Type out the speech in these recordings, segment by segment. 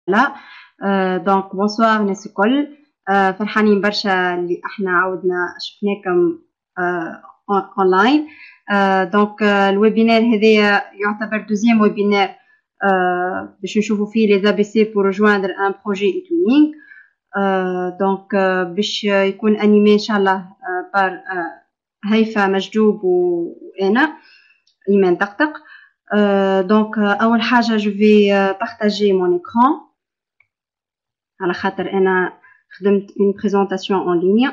لا دونك بونسوار الناس الكل فرحانين برشا اللي احنا عاودنا شفناكم اونلاين دونك الويبينار هذايا يعتبر دوزيام ويبينار باش نشوفوا فيه لي زي بي سي بور رجواندر ان بروجي ايتونينغ دونك باش يكون انيمي ان شاء الله بار هيفا مجدوب وانا ايمان طقطق دونك اول حاجه جو في بارطاجي مون ايكران على خاطر انا خدمت une présentation en ligne.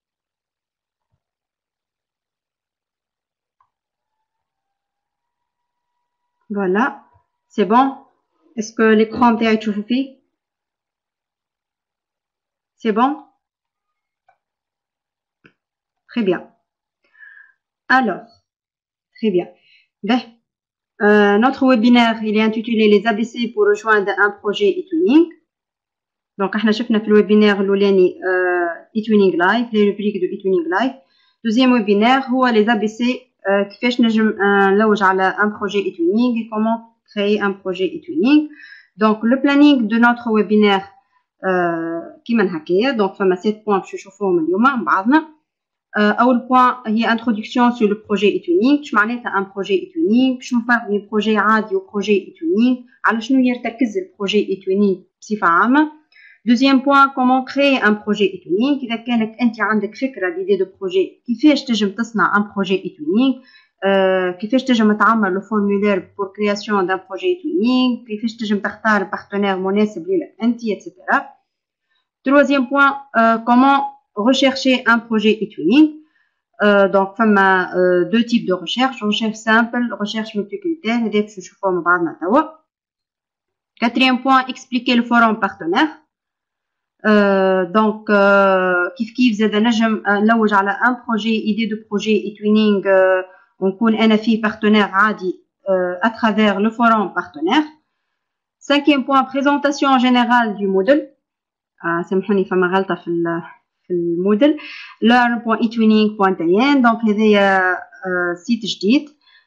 Voilà, c'est bon. Est-ce que l'écran تاعي تشوفوا فيه؟ C'est bon? Très bien. Alors, très bien. Ben, notre webinaire, il est intitulé Les ABC pour rejoindre un projet e-tuning. Donc, احنا شفنا في الويبينار الأولاني e-tuning live, les rubriques de e-tuning live. Deuxième webinaire هو les ABC كيفاش نجم نلوج على un projet e-tuning et comment créer un projet e-tuning. Donc, le planning de notre webinaire كيما هكايا. Donc, فما 7 points باش نشوفوهم اليوم مع بعضنا. أول point هي introduction sur le projet e-tuning. شو معناتها un projet e-tuning؟ باش نفرق بين projet عادي و projet e-tuning. على شنو يرتكز البروجي e-tuning بصفة عامة. Deuxième point, comment créer un projet e-tuning. إذا كانت أنت عندك فكرة d'idée de projet كيفاش تجم تصنع un projet e-tuning. كيفاش تجم تعمل le formulaire pour création d'un projet e-tuning. كيفاش تجم تختار partenaire مناسب لك أنت etc. Troisième point, comment rechercher un projet e-tuning. Donc, فما deux types de recherche. Recherche simple, recherche multicritère. هذا باش نشوفوه مع بعضنا توا. Quatrième point, expliquer le forum partenaire. Donc كيف زاد نجم نلوج على ان بروجي ايدي دو بروجي ايتوينينغ ونكون انا فيه بارتنير عادي اترافير لو فورم بارتنير. Cinquième point, présentation générale du modèle. سامحوني فما غلطه في الموديل. learn.etwinning.in. donc هذايا سيت جديد.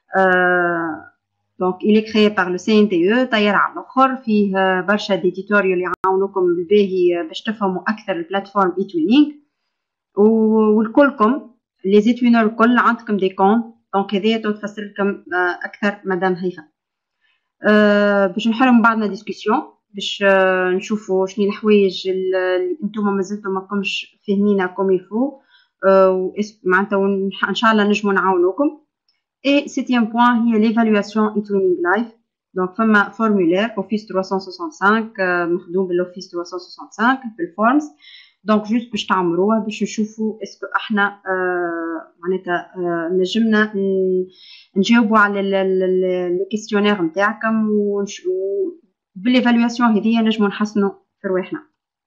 Donc, il est créé par le CNTE. طير على الآخر فيه برشا دي تيتوريال يعاونوكم بالباهي باش تفهموا أكثر البلاتفورم e-tuning. والكلكم لي زيتوينر الكل عندكم دي كونت. دونك هذايا تفسر لكم أكثر مدام هيفا. باش نحرم بعضنا ديسكسيون باش نشوفوا شنو الحوايج اللي انتم مازلتم ماكمش فاهمينها كوم يفو معناتها ان شاء الله نجموا نعاونوكم. Et septième point, il y a l'évaluation e-tuning live. Donc, فما formulaire Office 365 مخدوم بالOffice 365 بالforms. Donc, juste باش تعمروها باش نشوفوا اسكو احنا معناتها نجمنا نجاوبوا على لي كيستيونير نتاعكم وبالإيفالواسيون هذيا نجموا نحسنوا في رواحنا.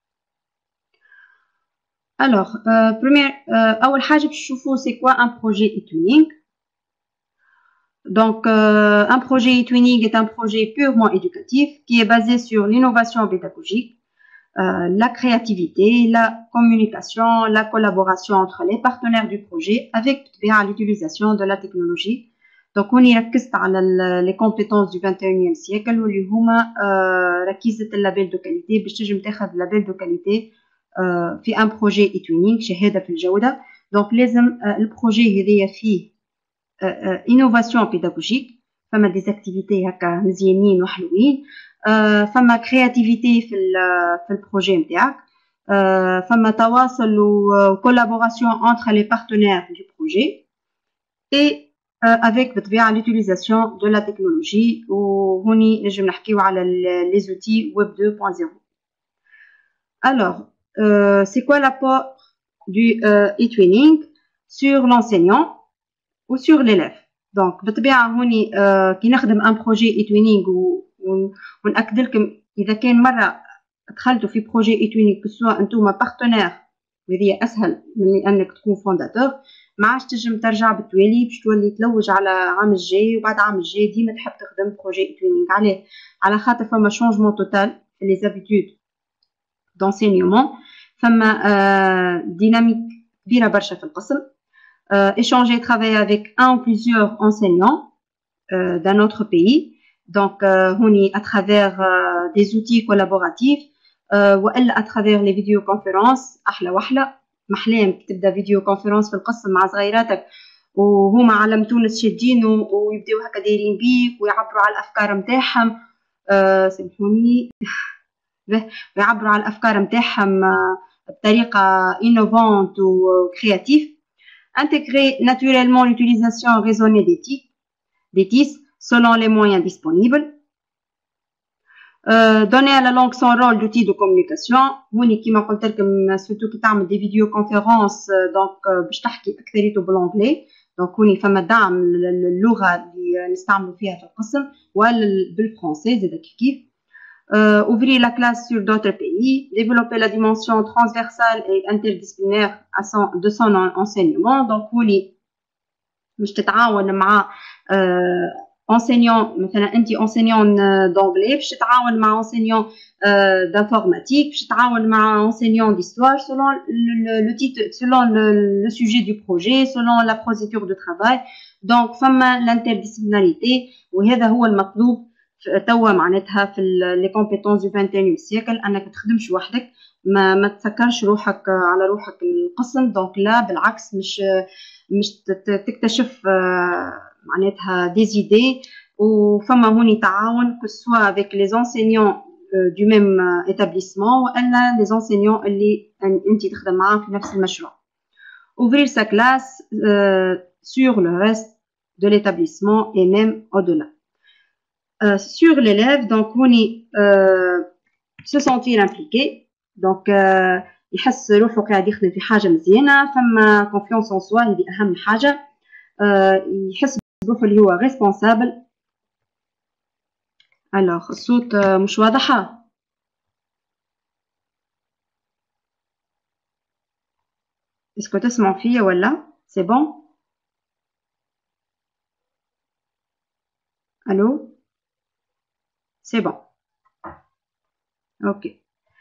Alors, أول حاجة باش نشوفوا c'est quoi un projet e-tuning. Donc, un projet e-tuning est un projet purement éducatif qui est basé sur l'innovation pédagogique, la créativité, la communication, la collaboration entre les partenaires du projet avec l'utilisation de la technologie. Donc, on y ركزت على les compétences du 21e siècle واللي هما ركيزة اللابيل دو كاليتي باش تنجم تاخذ لابيل دو كاليتي في un projet e-tuning شهادة في الجودة. Donc, لازم البروجي هذايا فيه innovation pédagogique. فما des activités هكا مزيانين وحلوين. فما créativité في البروجي نتاعك. فما تواصل و collaboration entre les partenaires du projet et avec بالطبيعة l'utilisation de la technologie. وهوني نجم نحكيو على les outils web 2.0. Alors, c'est quoi l'apport du e-tuning sur l'enseignant ou sur l'élève. Donc بالطبيعة هوني كي نخدم ان بروجي e-tuning ونأكد لكم إذا كان مرة دخلتوا في بروجي e-tuning كسوا أنتوما بارتنير وهذه أسهل من أنك تكون فونداتور. ما عادش تنجم ترجع بالتوالي باش تولي تلوج على عام الجاي وبعد عام الجاي ديما تحب تخدم بروجي e-tuning. عليه على خاطر فما شونجمون توتال في لي زابيتود دونسينيومون. فما ديناميك كبيرة برشا في القسم. Échanger, travailler avec un ou plusieurs enseignants d'un autre pays. Donc هوني à travers des outils collaboratifs والا à travers les vidéoconférences احلى واحلى محلاهم تبدا فيديو كونفرنس في القسم مع صغيراتك وهما علم تونس شادين ويبداو هكا دايرين بيك ويعبروا على الافكار نتاعهم سامحوني ويعبروا على الافكار نتاعهم بطريقه innovante ou créative. Intégrer naturellement l'utilisation raisonnée des TIS selon les moyens disponibles. Donner à la langue son rôle d'outil de communication. هوني كيما قلت لكم surtout كي تعمل des vidéoconférences donc باش تحكي اكثريته بالانجلي دونك هوني فما دعم للغه اللي نستعملوا فيها في القسم ولا بالفرنسي زاد كيف. Ouvrir la classe sur d'autres pays, développer la dimension transversale et interdisciplinaire de son enseignement. Donc, هوني مش تتعاون مع enseignant مثلا انت enseignant d'anglais باش تتعاون مع enseignant d'informatique باش تتعاون مع enseignant d'histoire selon le titre selon le sujet du projet selon la procédure de travail. Donc فما l'interdisciplinarité وهذا هو المطلوب توا معناتها في les compétences du 21e siècle انك تخدمش وحدك ما تسكرش روحك على روحك القسم. دونك لا بالعكس مش تكتشف معناتها des idées وفما هوني تعاون que ce soit avec les enseignants du même établissement ولا les enseignants اللي انت تخدم معاهم في نفس المشروع. Ouvrir sa classe sur le reste de l'établissement et même au-delà. Sur l'élève donc هوني se sentir impliqué donc يحس روحه قاعد يخدم في حاجه مزيانه فما confiance en soi هذه اهم حاجه. يحس بروحه اللي هو responsable. alors الصوت مش واضحه اسكو تسمعوا فيا ولا c'est bon allô c'est bon ok.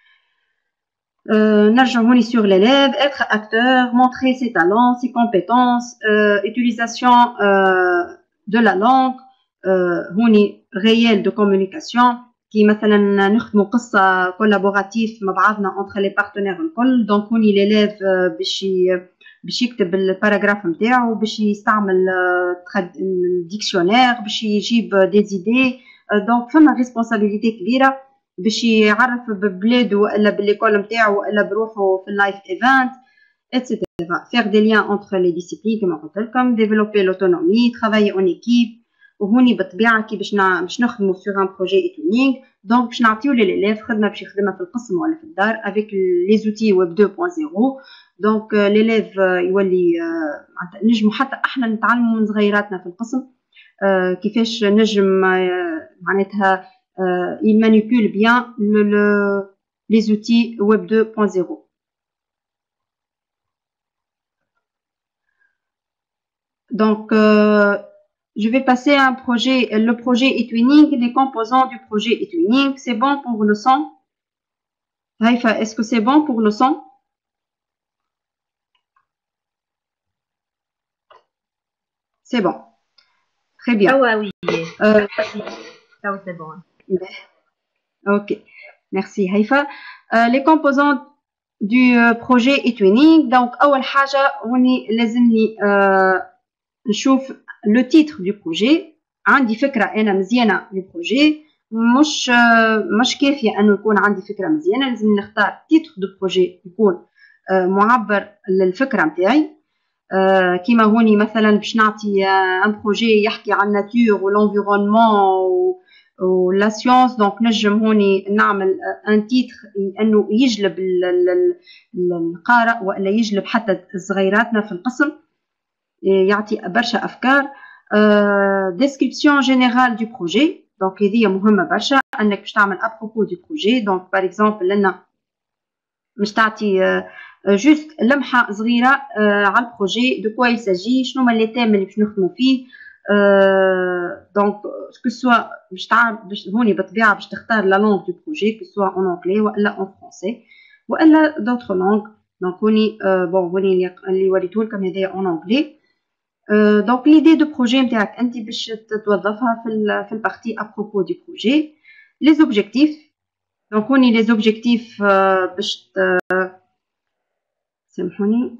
نرجع هوني sur l'élève être acteur montrer ses talents ses compétences utilisation de la langue هوني réel de communication كي مثلا نخدموا قصه كولابوراتيف مع بعضنا entre les partenaires الكل. دونك هوني l'élève باش يكتب الباراغراف نتاعو باش يستعمل الديكشنير باش يجيب دي زيدي. دونك فما ريسبونسابيلتي كبيره باش يعرف ببلادو ولا بالليكول نتاعو ولا بروحو في اللايف ايفنت etc. faire des liens entre les disciplines كما قلت لكم. développer l'autonomie travailler en équipe وهوني بالطبيعه كي باش نخدموا sur un projet étudiant دونك باش نعطيو للélève خدمه باش يخدمها في القسم ولا في الدار avec les outils web 2.0. دونك l'élève يولي نجموا حتى احنا نتعلموا من صغيراتنا في القسم كيفاش نجم معناتها il manipule bien les outils web 2.0. donc je vais passer à un projet, le projet eTwinning, les composants du projet eTwinning. C'est bon pour le son? Haïfa, est-ce que c'est bon pour le son? C'est bon. Très bien. Ah ouais, oui. C'est bon. Ok. Merci Haïfa. Les composants du projet eTwinning. Donc, أول حاجة هوني لازمني نشوف لو تيتر دو بروجي. عندي فكره انا مزيانه لو بروجي مش كافيه انه يكون عندي فكره مزيانه لازم نختار تيتر دو بروجي يكون معبر للفكره نتاعي. كيما هوني مثلا باش نعطي ان بروجي يحكي عن الناتور والانفيرونمون ولا سيونس دونك نجم هوني نعمل ان تيتر انه يجلب القارئ ولا يجلب حتى صغيراتنا في القسم يعطي برشا افكار. description générale du projet donc هذه مهمه برشا انك باش تعمل ابروبو دو بروجي. دونك باغ اكزومبل لنا باش تعطي جوست لمحه صغيره على البروجي دو كوا يساجي شنو هما لي تيم اللي باش نخدموا فيه. دونك كو سوا باش هوني بالطبيعه باش تختار لا لونغ دو بروجي كو سوا اون انجلي ولا اون فرونسي ولا دوطخ لونغ. دونك هوني بون هوني اللي وريتهولكم هذايا اون انجلي. دونك ليدي دو بروجي نتاعك انت باش توظفها في البارتي ابروبو دو بروجي. لي زوبجيكتيف، دونك هوني لي زوبجيكتيف باش سامحوني.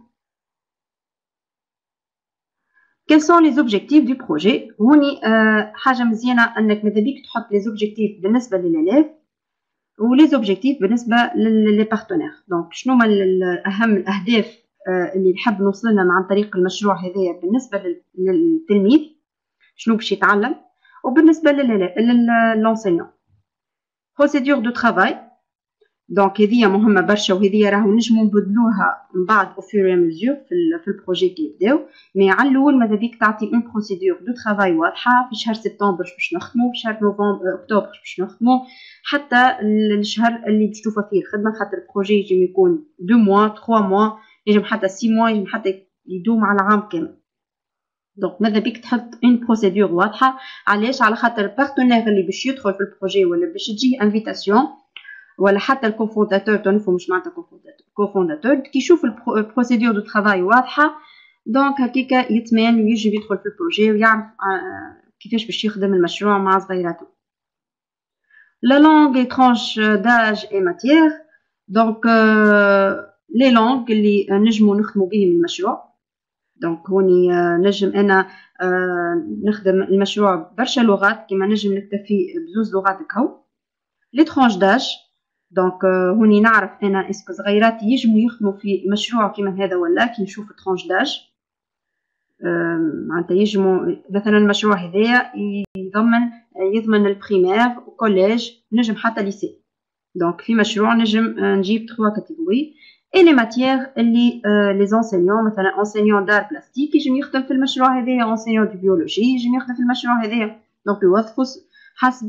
Quels sont les objectifs du projet؟ هوني حاجة مزيانة أنك ماذا بيك تحط les objectifs بالنسبة للإليف و les objectifs بالنسبة للي بارتنير. دونك شنو هما أهم الأهداف اللي نحب نوصلنا عن طريق المشروع هذايا بالنسبة للتلميذ شنو باش يتعلم، وبالنسبة للانسينيون procédure de travail. دونك هذيا مهمه برشا، وهذيا راهو نجمو نبدلوها من بعد او فور اي ميزور في البروجي كي يبداو. مي على الاول ماذا بيك تعطي اون بروسيدور دو ترافاي واضحه في شهر سبتمبر باش نخدمو، في شهر نوفمبر اكتوبر باش نخدمو، حتى الشهر اللي باش تشوفوا فيه الخدمه، خاطر البروجي يجم يكون 2 موا 3 موا، يجم حتى 6 موا، يجم حتى يدوم على عام كامل. دونك ماذا بيك تحط اون بروسيدور واضحه. علاش؟ على خاطر البارتنير اللي باش يدخل في البروجي ولا باش تجي انفيتاسيون ولا حتى الكوفونداتور تنفو مش معناتها كوفونداتور كي يشوف البروسيدور دو ترافاي واضحه، دونك هكاكا يطمئن ويجي يدخل في البروجي ويعرف كيفاش باش يخدم المشروع مع صغيراته. لا لونغ اي ترانش داج اي ماتيير. دونك لي لونغ اللي نجمو نخدمو بهم المشروع. دونك هوني نجم انا نخدم المشروع برشا لغات، كيما نجم نكتفي بزوز لغات كهو. لي ترانش داج، دونك هوني نعرف انا اسكو صغيراتي يجمو يخدموا في مشروع كيما هذا ولا كي نشوف ترانش داج. معناتها يجمو مثلا المشروع هذايا يضمن البريمير وكوليج، نجم حتى ليسي. دونك في مشروع نجم نجيب 3 كاتيجوري. اي لي ماتيير اللي لي زونسينيون، مثلا انسينيون دار بلاستيك يجم يخدم في المشروع هذايا، انسينيون دو بيولوجي يجم يخدم في المشروع هذايا. دونك يوظفوا حسب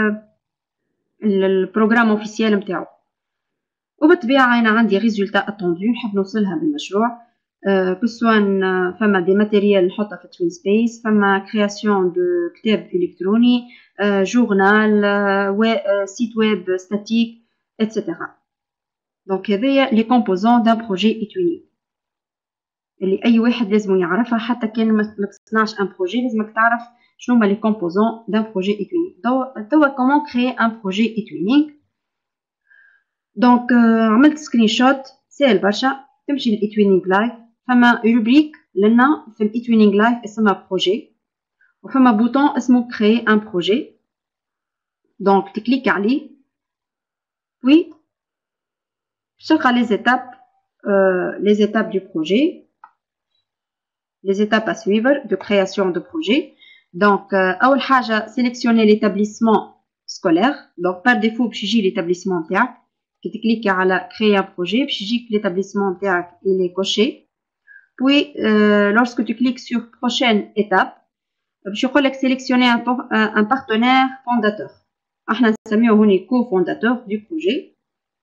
البروغرام اوفيسيال نتاعو. وبالطبيعه انا عندي ريزولتا اتوندو نحب نوصلها بالمشروع، كسوان فما دي ماتيريال نحطها في توين سبيس، فما كرياسيون دو كتاب الكتروني، جورنال، سيت ويب ستاتيك اتسيتيرا. دونك هذيا لي كومبوزون دان بروجي ايتوني اللي اي واحد لازم يعرفها، حتى كان ما تصنعش ان بروجي لازمك تعرف شنو هما لي كومبوزون دان بروجي ايتوني. توا كومون كريي ان بروجي ايتونينغ. دونك عملت سكرين شوت سهل برشا، تمشي للايتوينينغ لايف، فما روبريك لنا في الايتوينينغ لايف اسمها بروجي، وفما بوطون اسمه كريي ان بروجي. دونك تكليك عليه وي تلقى les étapes du projet, les étapes à suivre de création de projet. Donc أول حاجة sélectionner l'établissement scolaire. Donc par défaut باش يجي l'établissement نتاعك، كي تكليكي على créer un projet باش يجيك l'établissement نتاعك il est coché. Puis lorsque tu cliques sur prochaine étape باش يقولك sélectionner un partenaire fondateur. احنا نسميه هوني co-fondateur du projet.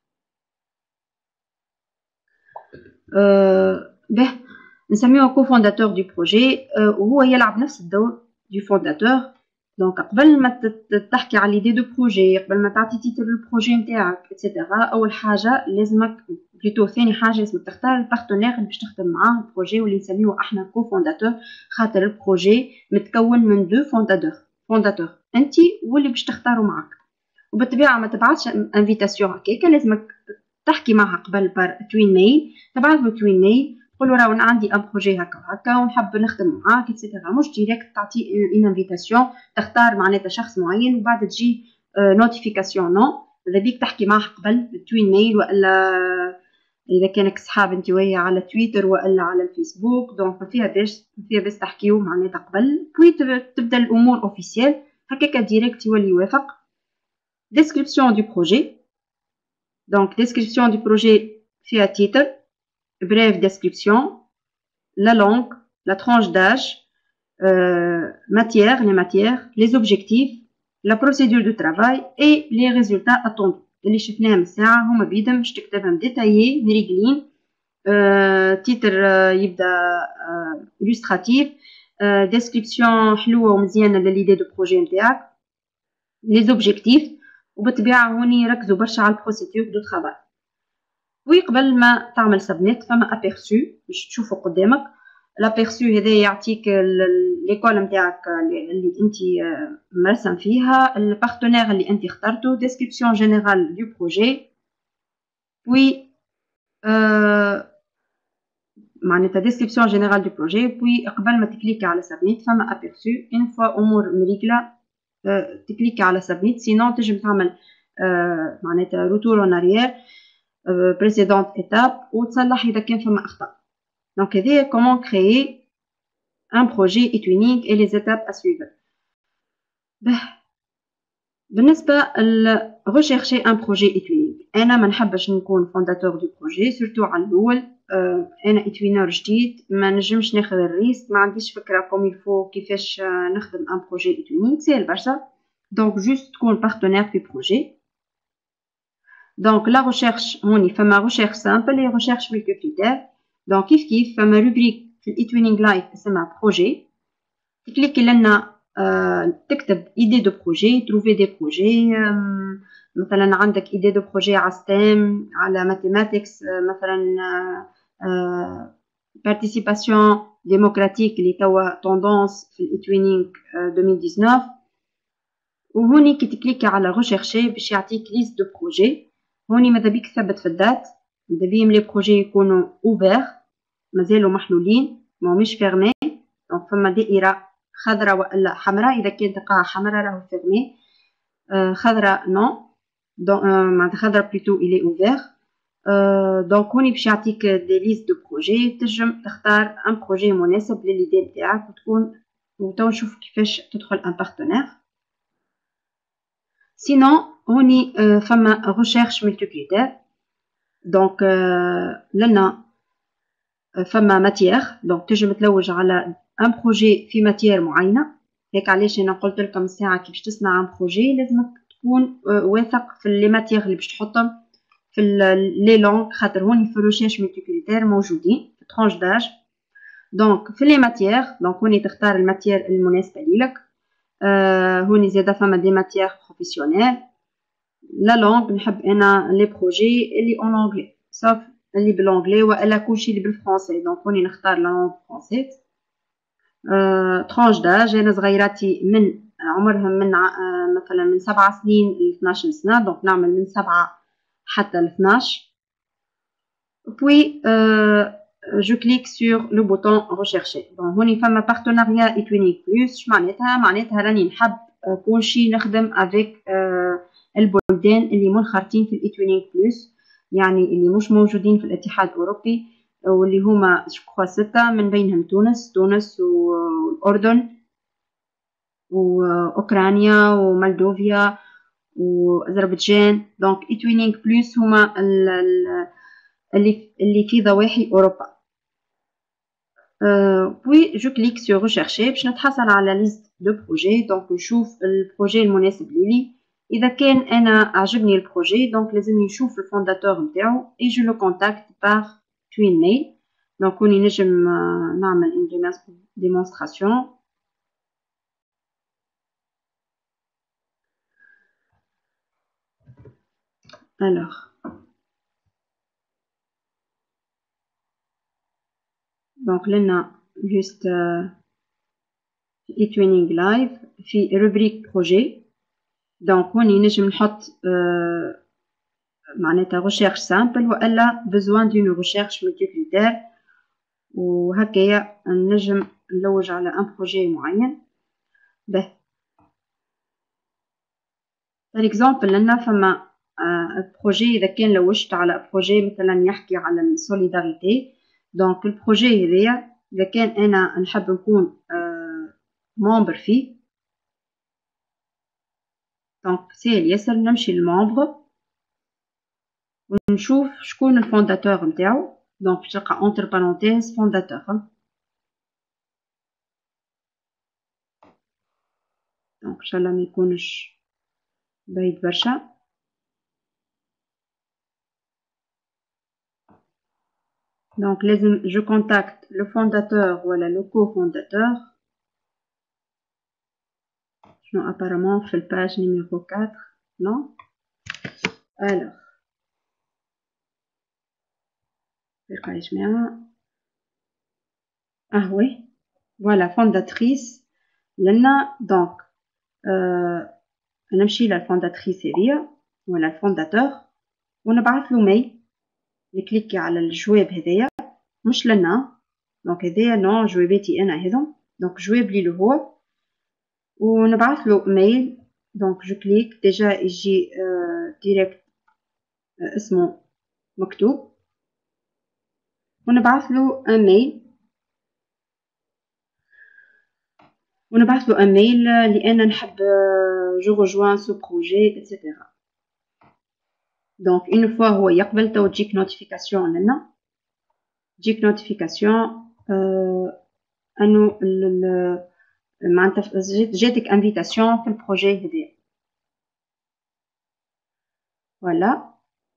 به نسميه كوفونداتور دو بروجي، وهو يلعب نفس الدور دو فونداتور. دونك قبل ما تحكي على ليدي دو بروجي، قبل ما تعطي تيتر البروجي نتاعك اتسيتيرا، اول حاجه لازمك بلوتو ثاني حاجه لازمك تختار البارتنير اللي باش تخدم معاه البروجي، واللي نسميه احنا كوفونداتور، خاطر البروجي متكون من 2 فونداتور انت واللي باش تختاروا معاك. وبالطبيعه ما تبعثش انفيتاسيون هكاك، لازمك تحكي معها قبل بار توين ميل، تبعث له توين ميل تقول له راه انا عندي ان بروجي هكا وهكا ونحب نخدم معاك اتسيتيرا. مش ديريكت تعطي اون انفيتاسيون تختار معناتها شخص معين وبعد تجي نوتيفيكاسيون. نو اذا بيك تحكي معاه قبل بالتوين ميل، والا اذا كانك صحاب انت وياه على تويتر والا على الفيسبوك، دونك فيها بس تحكيو معناتها قبل، بوي تبدا الامور اوفيسيال هكاك ديريكت يولي يوافق. ديسكريبسيون دو بروجي. Donc, description du projet fait à titre, brève description, la langue, la tranche d'âge, les matières, les objectifs, la procédure de travail et les résultats attendus. اللي شفناهم الساعة هما بيدهم باش تكتبهم ديتايي مريقلين. تيتر يبدا illustratif، description حلوة ومزيانة لليدي دو بروجي نتاعك، les objectifs. وبالطبيعه هوني ركزوا برشا على البروسيدور دو ترافاي. وقبل ما تعمل سبميت فما ابيرسو باش تشوفوا قدامك. لابيرسو هذا يعطيك ليكول نتاعك اللي انت مرسم فيها، البارتنير اللي انت اخترته، ديسكريبسيون جينيرال دو بروجي، بوي معناتها ديسكريبسيون جينيرال دو بروجي، بوي قبل ما تكليكي على سبميت فما ابيرسو، اون فوا امور مريقله تكليكي على سبميت، سينون تنجم تعمل معناتها روتور اون اريير بريسيدونت ايتاب وتصلح اذا كان فما اخطاء. دونك هذايا كومون كريي ان بروجي ايتونيك اي لي زيتاب ا سويفر. بالنسبه ل rechercher ان بروجي ايتونيك، انا ما نحبش نكون فونداتور دو بروجي سورتو على الاول. انا ايتوينور جديد، ما نجمش ناخذ الريسك، ما عنديش فكره كوم يفو كيفاش نخدم ان بروجي ايتونيك، سهل برشا. دونك جوست تكون بارتنير في بروجي. دونك لا ريشيرش هوني فما ريشيرش سامبل اي ريشيرش ملتي كريتير. دونك كيف فما روبريك في الايتوينينغ لايف اسمها بروجي، تكليكي لنا تكتب ايدي دو بروجي، تروفي دي بروجي، مثلا عندك ايدي دو بروجي على ستيم، على ماتيماتيكس، مثلا بارتيسيباسيون ديموكراتيك اللي توا توندونس في الايتوينينغ 2019. وهوني كي تكليكي على ريشيرشي باش يعطيك ليست دو بروجي. هوني ماذا بيك ثبت في الدات، ماذا بيهم لي بروجي يكونوا اوفير، مازالوا محلولين ماهمش فيرمي. دونك فما دائره خضراء والا حمراء، اذا كانت تلقاها حمراء راهو فيرمي، خضراء نو، معناتها خضراء بلوتو الي اوفير. دونك هوني باش يعطيك دي ليست دو بروجي، تنجم تختار ان بروجي مناسب لليدي نتاعك وتكون وتو نشوف كيفاش تدخل ان بارتنير. سينون هوني فما ريشيرش ملتي كريتير. دونك لنا فما ماتيير، دونك تنجم تلوج على ان بروجي في ماتيير معينه. هيك علاش انا قلت لكم الساعه كي باش تصنع ان بروجي لازمك تكون واثق في لي ماتيير اللي باش تحطهم في لي لونغ، خاطر هوني في الريشيرش ملتي كريتير موجودين في ترونش داج. دونك في لي ماتيير، دونك هوني تختار الماتيير المناسبه ليك. هوني زاده فما دي ماتيير بروفيسيونيل. لا لونغ نحب انا لي بروجي اللي اون انجلي، صاف اللي بالانجلي والا كلشي اللي بالفرنسي. دونك هوني نختار لا لونغ فرونسي. ترونش داج، انا صغيراتي من عمرهم من مثلا من 7 سنين ل 12 سنه، دونك نعمل من 7 حتى ل 12. puis je clique sur le bouton rechercher. donc هوني فما بارتناريا ايتوينيك بلس. معناتها راني نحب كلشي نخدم افيك البلدان اللي منخرطين في الايتوينيك بلس، يعني اللي مش موجودين في الاتحاد الاوروبي، واللي هما شكوى 6 من بينهم تونس والأردن وأوكرانيا ومولدوفيا وأذربيجان. دونك ايتوينينغ بلس هما اللي في ضواحي أوروبا. بوي جو كليك سور ريشيرشي باش نتحصل على ليست دو بروجي. دونك نشوف البروجي المناسب لي. إذا كان أنا عجبني البروجي دونك لازم نشوف الفونداتور نتاعو اي جو لو كونتاكت باغ توين ميل. دونك هوني نجم نعمل اون ديمونستراسيون. alors دونك لنا جوست ايتوينينغ لايف في روبريك بروجي. دونك هوني نجم نحط معناتها ريشيرش سامبل والا besoin d'une recherche multicritère، وهكايا نجم نلوج على ان بروجي معين. به par exemple لنا فما بروجي، اذا كان لوجت على بروجي مثلا يحكي على السوليداريتي، دونك البروجي هذايا اذا كان انا نحب نكون ممبر فيه، دونك سهل ياسر نمشي للممبر ونشوف شكون الفونداتور نتاعو. دونك باش تلقى اونتر بارونتيز فونداتور. دونك ان شاء الله ما يكونش بعيد برشا. دونك لازم جو كونتاكت لو فونداتور ولا لو كو فونداتور. شنو ابارامون في الباج نيميرو 4 نو. الوغ دقيقة يا جماعة. oui, voilà, fondatrice لنا دونك نمشي للفونداتريس هذيا ولا الفونداتور ونبعث له ميل، نكليكي على الجواب هذايا مش لنا، دونك هذايا نوع جواباتي انا هذم، دونك جواب لي هو ونبعث له ميل. دونك جو كليك ديجا يجي ديريكت اسمه مكتوب، ونبعث له ان ميل لأن نحب جو rejoins ce projet etc. دونك une fois هو يقبل تو تجيك نوتيفيكاسيون لنا، تجيك نوتيفيكاسيون انه معناتها جاتك انفيتاسيون في البروجي هذا. فوالا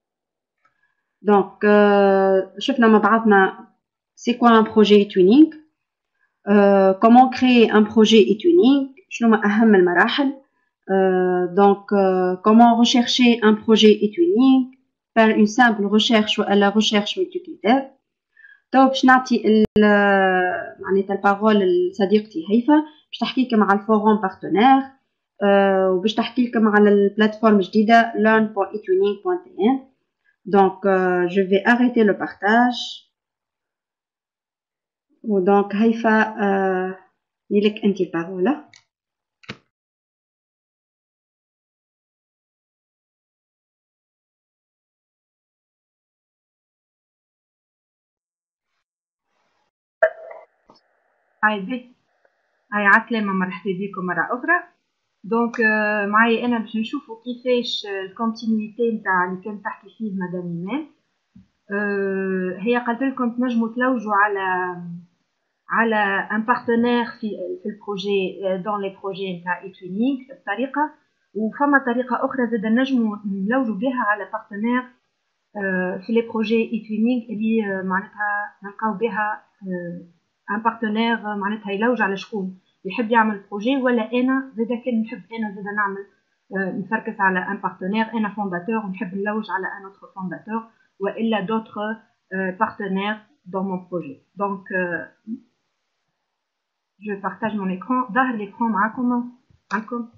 دونك شفنا مع بعضنا سي كوا ان بروجي توينينغ، comment créer un projet e-twinning، شنو أهم المراحل. donc comment rechercher un projet e-twinning، faire une simple recherche ولا recherche multicritère. تو باش نعطي معناتها البارول لصديقتي هيفا باش تحكي لكم على الفورум بارتنير وباش تحكي لكم على البلاتفورم جديدة learn.etwinning.tn. donc je vais arrêter le partage. ودونك هيفا لك انت البارولة. هاي عسلامة، مرحبا بكم مرة أخرى. دونك معايا أنا باش نشوفوا كيفاش الكونتينيتي نتاع اللي كانت تحكي فيه مدام إيمان. هي قالت لكم تنجموا تلوجوا على ان بارتنير في البروجي دون لي بروجي نتاع ايتوينينغ بطريقة، وفما طريقة أخرى زاد نجموا نلوجوا بها على بارتنير في لي بروجي ايتوينينغ اللي معناتها نلقاو بها ان بارتنير معناتها يلوج على شكون يحب يعمل بروجي، ولا انا زاد كان نحب انا زاد نعمل نفركس على ان بارتنير، انا فونداتور ونحب نلوج على ان اوتر فونداتور والا دوتر بارتنير dans mon projet. Donc je partage mon écran. ظهر l'écran معاكم عندكم؟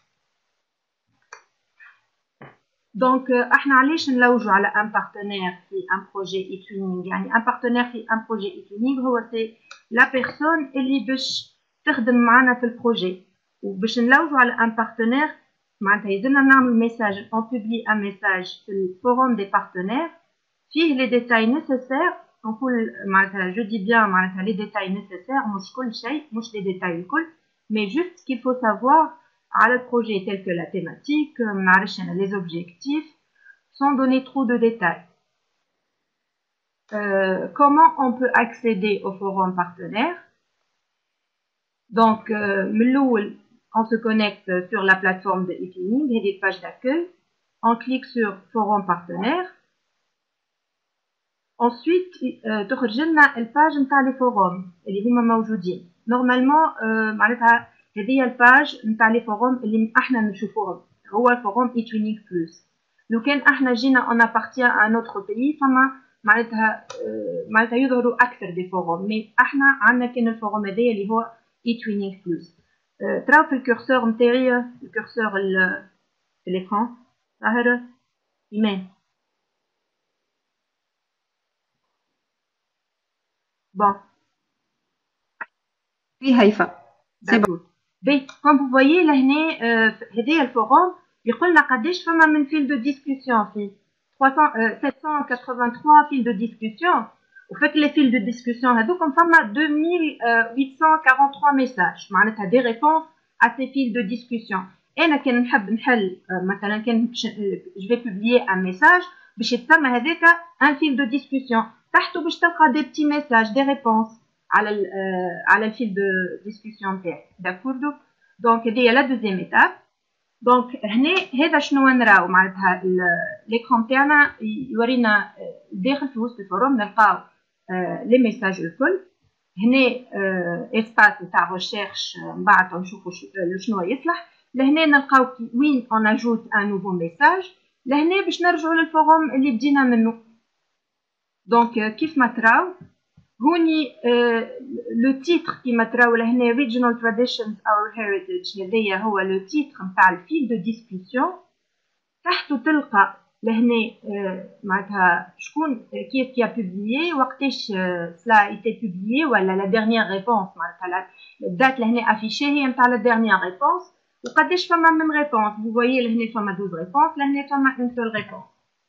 دونك احنا علاش نلوجوا على ان بارتنير في ان بروجي ايتوينينغ؟ يعني ان بارتنير في ان بروجي ايتوينينغ هو سي لا بيرسون اللي باش تخدم معنا في البروجي، وباش نلوجوا على ان بارتنير معناتها يلزمنا نعمل ميساج اون بوبلي ان ميساج في الفوروم دي بارتنير فيه لي ديتاي نيسيسير. نقول معناتها جو دي بيان معناتها لي ديتاي نيسيسير مش كل شيء، مش لي ديتاي الكل، مي جوست كيل فو سافوار على البروجي tel que la thématique، معرفش انا les objectifs sans donner trop de détails. Comment on peut accéder au forum partenaire? Donc من الأول on se connecte sur la plateforme de e-twinning، هذه page d'accueil، on clique sur forum partenaire. ensuite تخرج لنا الباج نتاع لي فوروم اللي هما موجودين نورمالمون. معناتها هذه الباج نتاع لي فوروم اللي احنا نشوفوهم هو الفوروم ايتوينينغ بلس. لو كان احنا جينا اون ابارتيان ان اوتر بيي فما معناتها يظهروا اكثر دي فوروم، مي احنا عندنا كان الفوروم هذايا اللي هو ايتوينينغ بلس. تراو في الكورسور نتاعي الكورسور في الاكران ظاهر ايمان. Bon. في هيفا. D'accord. بي comme vous voyez لهنا هذايا الفوروم يقول لنا قداش فما من فيل دو ديسكوسيون فيه 783 فيل دو ديسكوسيون، وفات لي فيل دو ديسكوسيون هذوكم فما 2843 ميساج معناتها دي ريبونس ا سي فيل دو ديسكوسيون. انا كان نحب نحل مثلا كان جو في بوبليي ان ميساج باش يتسمى هذاك ان فيل دو ديسكوسيون، تحته باش تلقى دي بتي ميساج دي ريبونس على الفيل دو ديسكوسيون تاعي. داكور دونك هذه لا دوزيام ايتاب. دونك هنا هذا شنو نراو معناتها ليكرون تاعنا يورينا داخل في وسط الفوروم نلقاو لي ميساج الكل. هنا اسباس تاع ريشيرش من بعد نشوفوا شنو يصلح. لهنا نلقاو وين اون اجوت ان نوفو ميساج. لهنا باش نرجعوا للفوروم اللي بدينا منه. دونك كيف ما تراو هوني لو تيتر كيما تراو لهنا regional traditions our heritage، هذايا هو لو تيتر نتاع الفيل دو ديسكوسيون. تحته تلقى لهنا معناتها شكون كي بوبليي، وقتاش سلا ايتي بوبليي، ولا لا ديرنيير ريبونس، معناتها الدات لهنا افيشي هي نتاع لا ديرنيير ريبونس، وقداش فما من ريبونس. فو فويي لهنا فما 12 ريبونس، لهنا فما اون سول ريبونس.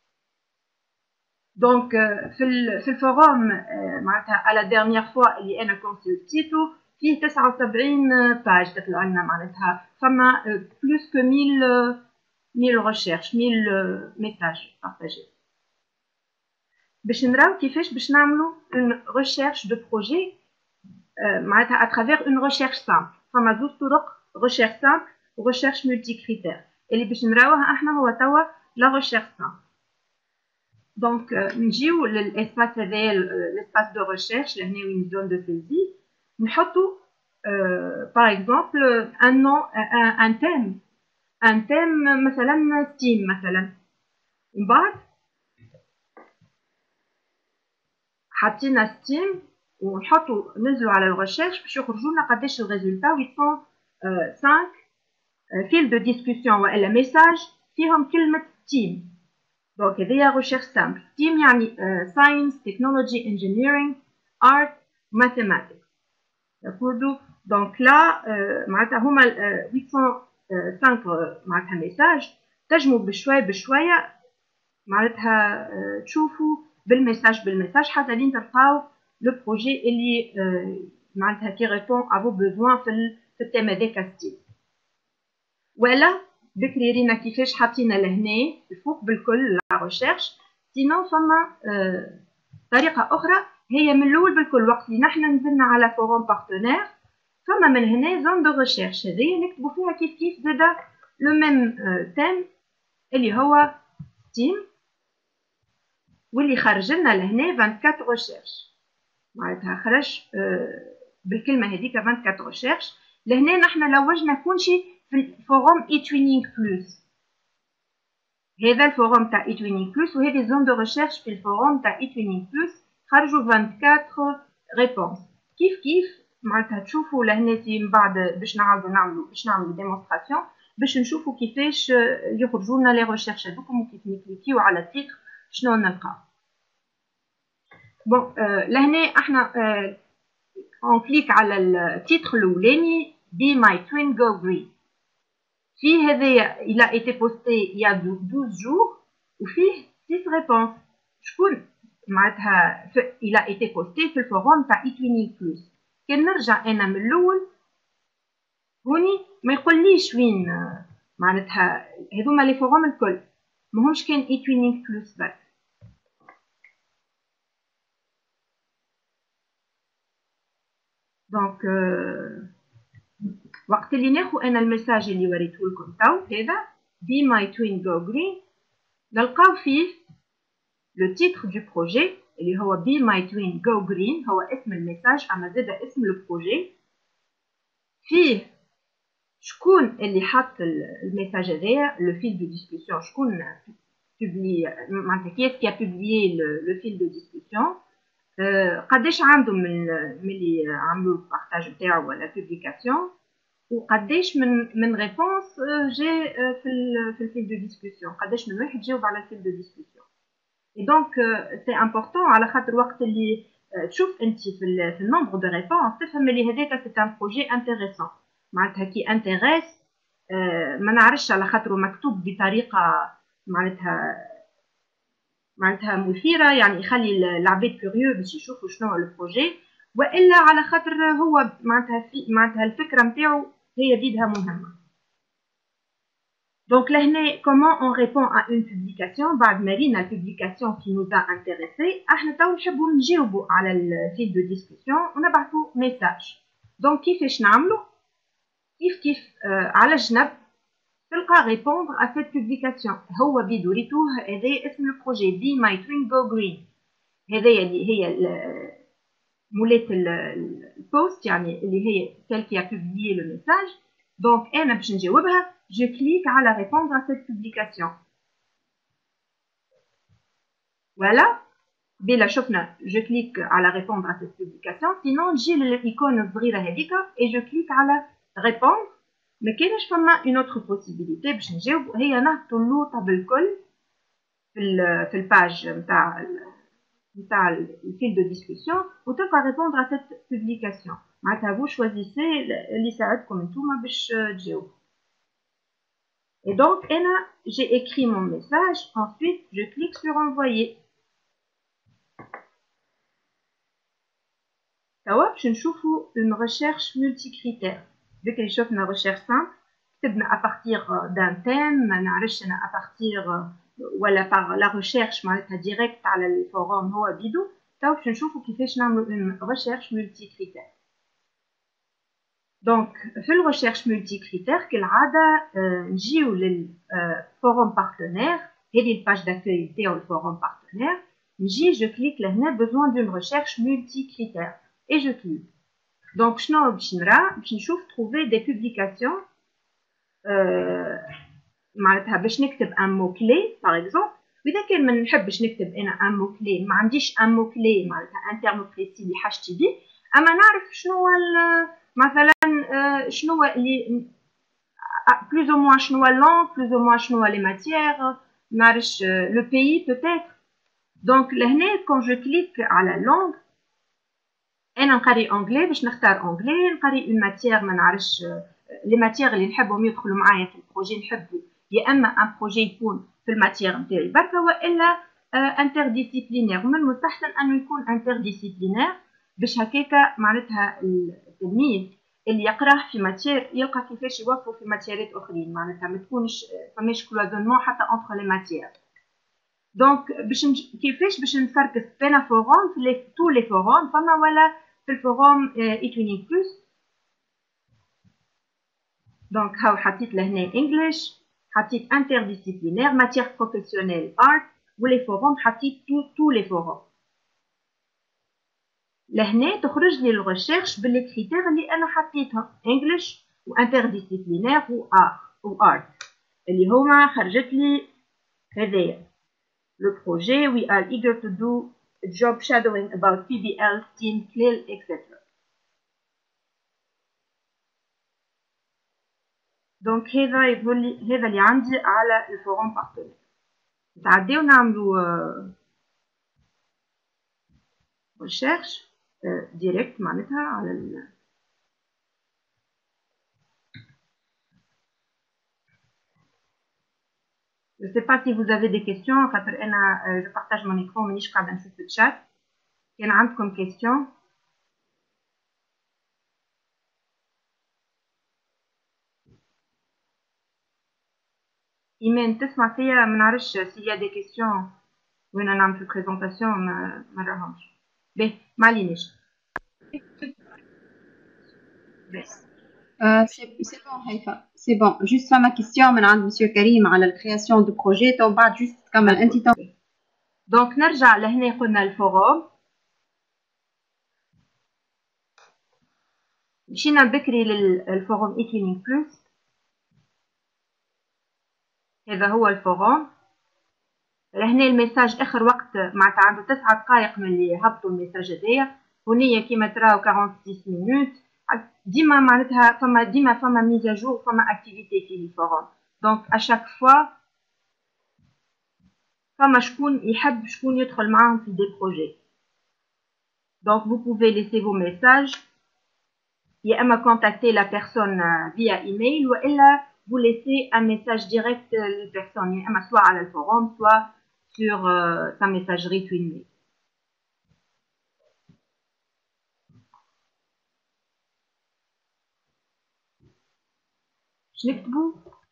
دونك في الفوروم معناتها على ديرنيير فوا اللي انا كونسلتيتو فيه 79 باج تطلع لنا، معناتها فما بلوس كو 1000 recherches 1000 messages partagés. باش نراو كيفاش باش نعملو une recherche de projet معناتها à travers une recherche simple. فما زوج طرق، recherche simple و recherche multicritère. اللي باش نراوها احنا هو توا la recherche simple. دونك نجيو للاسباس هذايا الاسباس دو ريشيرش لهنا وين زون دو سيزي، نحطو باغ اكزومبل ان نون ان تيم، ان تيم مثلا ستيم مثلا. ومن بعد حطينا ستيم ونحطو ننزلو على الريشيرش باش يخرجوا لنا قداش الريزولتا 805 فيل دو ديسكوسيون والا ميساج فيهم كلمه ستيم. دونك هذيا ريشيرش سامبل. ستيم يعني ساينس، تكنولوجي، انجينيرينغ، ارت، ماثيماتيكس. داكوردو. دونك لا معناتها هما 805 معناتها ميساج، تجمو بشويه بشويه معناتها تشوفوا بالميساج حتى لين تلقاو لو بروجي اللي معناتها كي ريبون ا فو بوزوان في التيم هذاك ستيم. ولا بكري رينا كيفاش حطينا لهنا الفوق بالكل لا ريشيرش. سينو فما طريقه اخرى هي من الاول بالكل، وقت اللي نحنا نزلنا على فوروم بارتنير فما من هنا زون دو ريشيرش هذيا نكتبوا فيها كيف زادا لو ميم تيم اللي هو ستيم، واللي خرج لنا لهنا 24 ريشيرش، معناتها خرج بالكلمه هذيك 24 ريشيرش. لهنا نحنا لوجنا كلشي في الفوروم ايتوينينغ بلس. هذا الفوروم تاع ايتوينينغ بلس، وهذه زون دو ريشيرش في الفوروم تاع ايتوينينغ بلس خرجوا 24 ريبونس. كيف معناتها تشوفوا لهنا من بعد باش نعملوا ديمونستراسيون باش نشوفوا كيفاش يخرجوا لنا لي ريشيرش هذوكم وكيف نكليكيو على التيتر شنو نلقاو. بون لهنا احنا اون كليك على التيتر الاولاني Be My Twin Go Green. فيه هذايا il a été posté il y a 12 jours وفيه 6 réponses. شكون معناتها il a été posté في الفوروم تاع ايتوينينغ بلس. كان نرجع انا من الاول هوني ما يقوليش وين معناتها هذوما لي فوروم الكل ماهمش كان ايتوينينغ بلس بس. دونك وقت اللي ناخو انا الميساج اللي وريته لكم تو هذا Be My Twin Go Green نلقاو فيه لو تيتر دو بروجي اللي هو Be My Twin Go Green هو اسم الميساج، اما زاد اسم لو بروجي. فيه شكون اللي حط الميساج هذايا لو فيل دو ديسكوسيون، شكون بوبلي معناتها كي بوبليي لو فيل دو ديسكوسيون، قداش عندهم من اللي عملوا البارتاج نتاعو ولا بوبليكاسيون، وقداش من ريبونس جا في الفيل دو ديسكوسيون، قداش من واحد جاوب على الفيل دو ديسكوسيون. اي دونك سي امبورطون على خاطر وقت اللي تشوف انت في النومبر دو ريبونس تفهم اللي هذاك سي ان بروجي انتريسون، معناتها كي انتريس ما نعرفش على خاطر مكتوب بطريقه معناتها مثيره، يعني يخلي العباد كوريو باش يشوفوا شنو هو البروجي، والا على خاطر هو معناتها الفكره نتاعو هي بيدها مهمه. دونك لهنا كومون اون ريبون ا اون بوبليكاسيون. بعد ما رينا البوبليكاسيون كي نوزا انتريسي احنا تو نحبوا نجاوبوا على الفيل دو ديسكوسيون ونبعثوا ميساج. دونك كيفاش نعملوا؟ كيف على الجنب تلقى ريبوندر ا سيت بوبليكاسيون، هو بدوريته هذا اسم البروجي Be My Twin Go Green. هذايا اللي هي مولات البوست، يعني اللي هي سيل كي ا بوبليي لو ميساج. دونك انا باش نجاوبها جو كليك على ريبوندر ا سيت بوبليكاسيون. فوالا. بلا شفنا je clique على répondre à cette publication sinon نجي للايكون الصغيره هذيك et je clique على répondre ما كاينش فما une autre possibilité باش نجاوب هي نهبطوا اللوطه بالكل في الباج نتاع الفيل دو ديسكسيون وتبقى répondre à cette publication معناتها vous choisissez اللي يساعدكم نتوما باش تجاوبوا. Et donc j'ai écrit mon message, ensuite je clique sur envoyer. توا باش نشوفوا une recherche multicritère. ديك اللي شفنا recherche simple كتبنا à partir d'un thème ما نعرفش انا à partir ولا par la recherche معناتها direct على الفوروم هو بيدو. توا باش نشوفوا كيفاش نعملوا une recherche multicritère. دونك في الريشيرش ملتي كريتير كالعاده نجيو للفوروم بارتنير هذه الباج داكوي نتاعو الفوروم بارتنير نجي جو كليك لهنا بوزوان دون ريشيرش ملتي كريتير اي جو كليك دونك شنو باش نرى باش نشوف تروفي دي بوبليكاسيون معناتها باش نكتب ان مو كلي باغ اكزومبل واذا كان ما نحبش نكتب انا ان مو كلي ما عنديش ان مو كلي معناتها ان تيرم بريسي اللي حاجتي بيه اما نعرف شنو مثلا شنو اللي plus ou moins شنو اللون plus ou moins شنو لي ماتيير نعرفش لو بيي peut-être دونك لهنا كون جو كليك على لونغ انا نقري انجلي باش نختار انجلي نقري اون ماتيير ما نعرفش لي ماتيير اللي نحبهم يدخلوا معايا في البروجي نحب يا اما ان بروجي يكون في الماتيير نتاعي بركا والا انترديسيبلينير ومن المستحسن انه يكون انترديسيبلينير باش هكاكا معناتها التلميذ اللي يقراه في ماتير يلقى كيفاش يوظفوا في ماتيرات اخرين معناتها ما تكونش فماش كلوزونمون حتى انتر لي ماتيير دونك كيفاش باش نفركس بين فوروم في تو لي فوروم فما ولا في الفوروم ايتونيك بلس دونك هاو حطيت لهنا انجلش حطيت انترديسيبلينير ماتيير بروفيسيونيل ارت ولي فوروم حطيت تو لي فوروم لهنا تخرج لي الريشيرش بالكريتير اللي انا حطيتها انجلش وانترديسيبلينير وارت اللي هما خرجت لي هذايا لو بروجي we are eager to do a job shadowing about PBL team CLIL etc. دونك هذا يقول لي هذا اللي عندي على الفوروم بارتنير نتعداو نعملو ريشيرش direct معناتها على Je sais pas si vous avez des questions خاطر انا je partage mon écran مانيش قاعده نشوف الشات كان عندكم question إيمان تسمع فيا ما نعرفش s'il y a des questions وين نعمل في البريزونطاسيون ما نراهمش باهي ما عليناش C'est bon, Haïfa. C'est bon. Juste ma question من Monsieur Karim على la création de projet. تو بعد juste كمل أنت تو. دونك نرجع لهنا قلنا الفوروم. مشينا بكري للفوروم ايتينينغ بلس. هذا هو الفوروم. لهنا الميساج آخر وقت معناتها عنده 9 دقائق من اللي هبطوا الميساج هذايا. ونية كيما تراو 46 مينوت. ديما معناتها فما ميزاجور فما اكتيفيتي في الفوروم دونك اشاك فوا فما شكون يحب شكون يدخل معاهم في دي بروجي دونك vous pouvez laisser vos messages يا اما contacter la personne via email والا vous laissez un message direct للبيرسون يا اما سواء على الفوروم سواء sur sa messagerie Twinmail. نكتبوا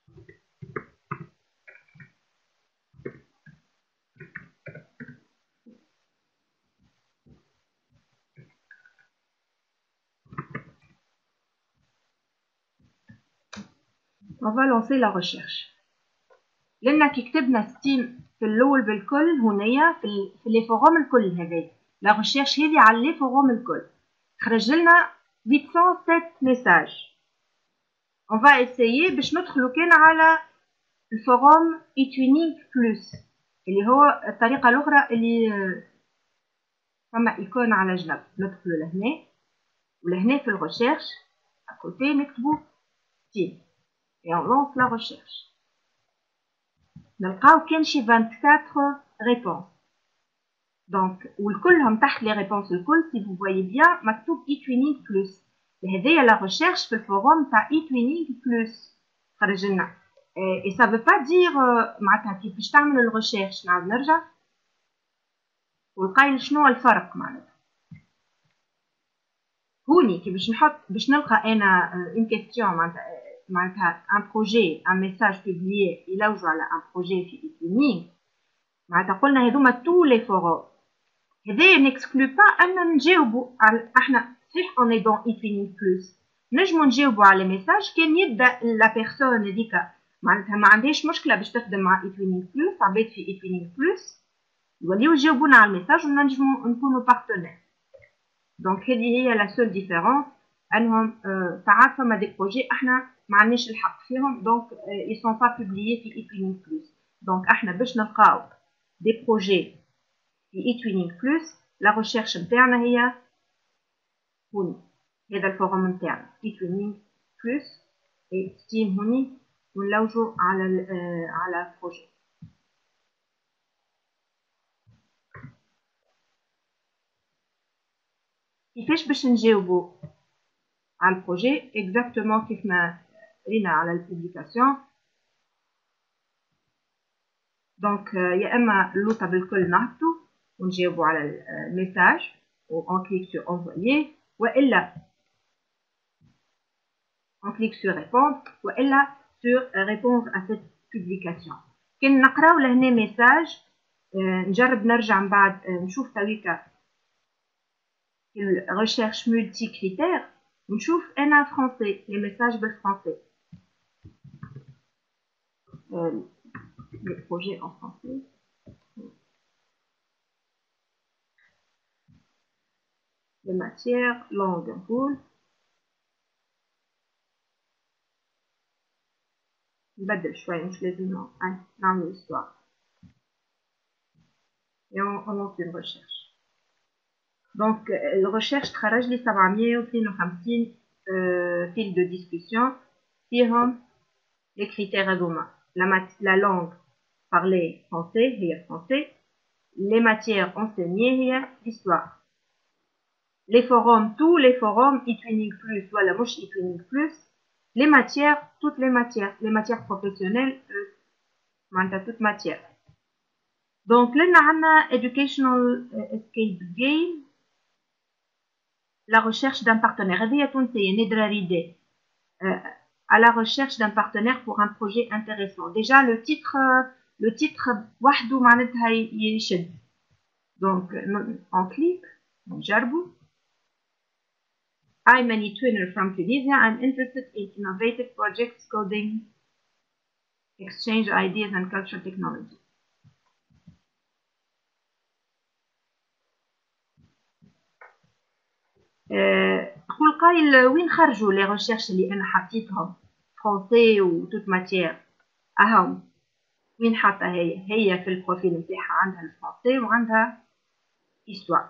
on va lancer la recherche لأن كي كتبنا ستيم في الأول بالكل هنايا في لي فوروم الكل هذايا لا ريشيرش هذه على لي فوروم الكل خرج لنا 807 ميساج on va essayer باش ندخلوا كان على الفوروم ايتونيك بلس اللي هو الطريقة الأخرى اللي فما ايكون على جنب ندخلوا لهنا ولهنا في الريشيرش اكوتي نكتبوا تيم et on lance la recherche. نلقاو كان شي 24 réponses. Donc والكلهم تحت les réponses الكل si vous voyez bien مكتوب eTwinning plus. هذيا la recherche في الفوروم تاع eTwinning plus خرج لنا. Et ça veut pas dire معناتها كيفاش تعمل الريشيرش نعاود نرجع والقايل شنو الفرق معناتها. هوني كي باش نلقى انا اون كيستيون معناتها ان بروجي ان ميساج بوبليي يلوجوا على ان بروجي في ايتوينينغ معناتها قلنا هذوما تو لي فورو هذايا نكسكلو با ان نجاوبوا على احنا صحيح اوني دون ايتوينينغ بلس نجمو نجاوبوا على ميساج كان يبدا لا بيرسون هذيك معناتها ما عندهاش مشكله باش تخدم مع ايتوينينغ بلس عباد في ايتوينينغ بلس يوليو يجاوبونا على الميساج ونجمو نكونوا بارتنير. دونك هذه هي لا سول ديفيرونس انهم ساعات فما دي بروجي احنا ما عندناش الحق فيهم دونك ils sont pas publiés في eTwinning plus. دونك احنا باش نلقاو دي بروجي في eTwinning plus لا ريشيرش نتاعنا هي هوني هذا الفورم نتاعنا eTwinning plus et ستيم هوني ونلوجو على بروجي. كيفاش باش نجاوبوا على البروجي اكزاكتومون كيف ما قرينا على البوبليكاسيون. دونك يا اما اللوطه بالكل نهبطو ونجاوبوا على الميساج و اون كليك سور انفويي والا اون كليك سور ريبوندر والا سور ريبوندر ا سيت بوبليكاسيون. كان نقراو لهنا ميساج نجرب نرجع من بعد نشوف تويكا الريشيرش مولتي كريتير ونشوف انا فرونسي لي ميساج بالفرونسي les projets en français. Les matières, langue, rôle. نبدل شوية مش لازم نعمل histoire. Et on lance une recherche. Donc, la recherche تخرج لي 752 fils de discussion فيهم les critères هذوما. La langue parlée français هي français. Les matières enseignées هي l'histoire. Les forums, tous les forums, eTwinning plus, voilà, مش eTwinning plus. Les matières, toutes les matières professionnelles, معناتها toute matière. Donc là, on a educational escape game, la recherche d'un partenaire. هذه تونسية نادرة ريدي. À la recherche d'un partenaire pour un projet intéressant. Déjà le titre وحده معناتها يشد. Donc on clique, نجربوا. I'm an eTwinner from Tunisia. I'm interested in innovative projects, coding, exchange ideas and cultural technology. تقول قايل وين خرجوا لي ريشيرش اللي انا حطيتهم فرونسي و توت ماتيير اهم وين حاطه هي في البروفيل نتاعها عندها الفرونسي وعندها histoire.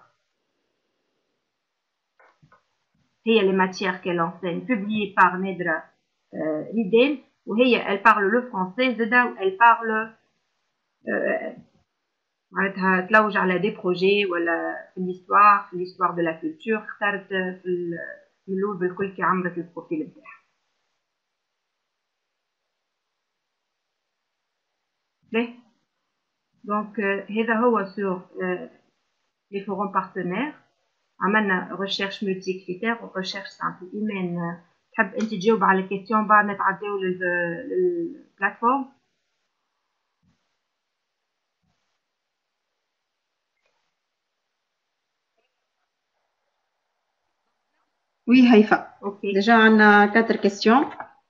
هي les matières qu'elle enseigne publiées par Nedra Ridel وهي elle parle le français زدا و elle parle معناتها تلوج على دي بروجي ولا في l'histoire de la culture اختارت في اللول بالكل كي عملت البروفيل نتاعها. باهي دونك هذا هو سور لي فورم بارتنير. عملنا ريشيرش ملتي كريتير و ريشيرش سامبل. ايمان تحب انت تجاوب على الكيستيون بعد نتعداو للبلاتفورم؟ Oui, Haïfa. اوكي Déjà, on a 4 questions.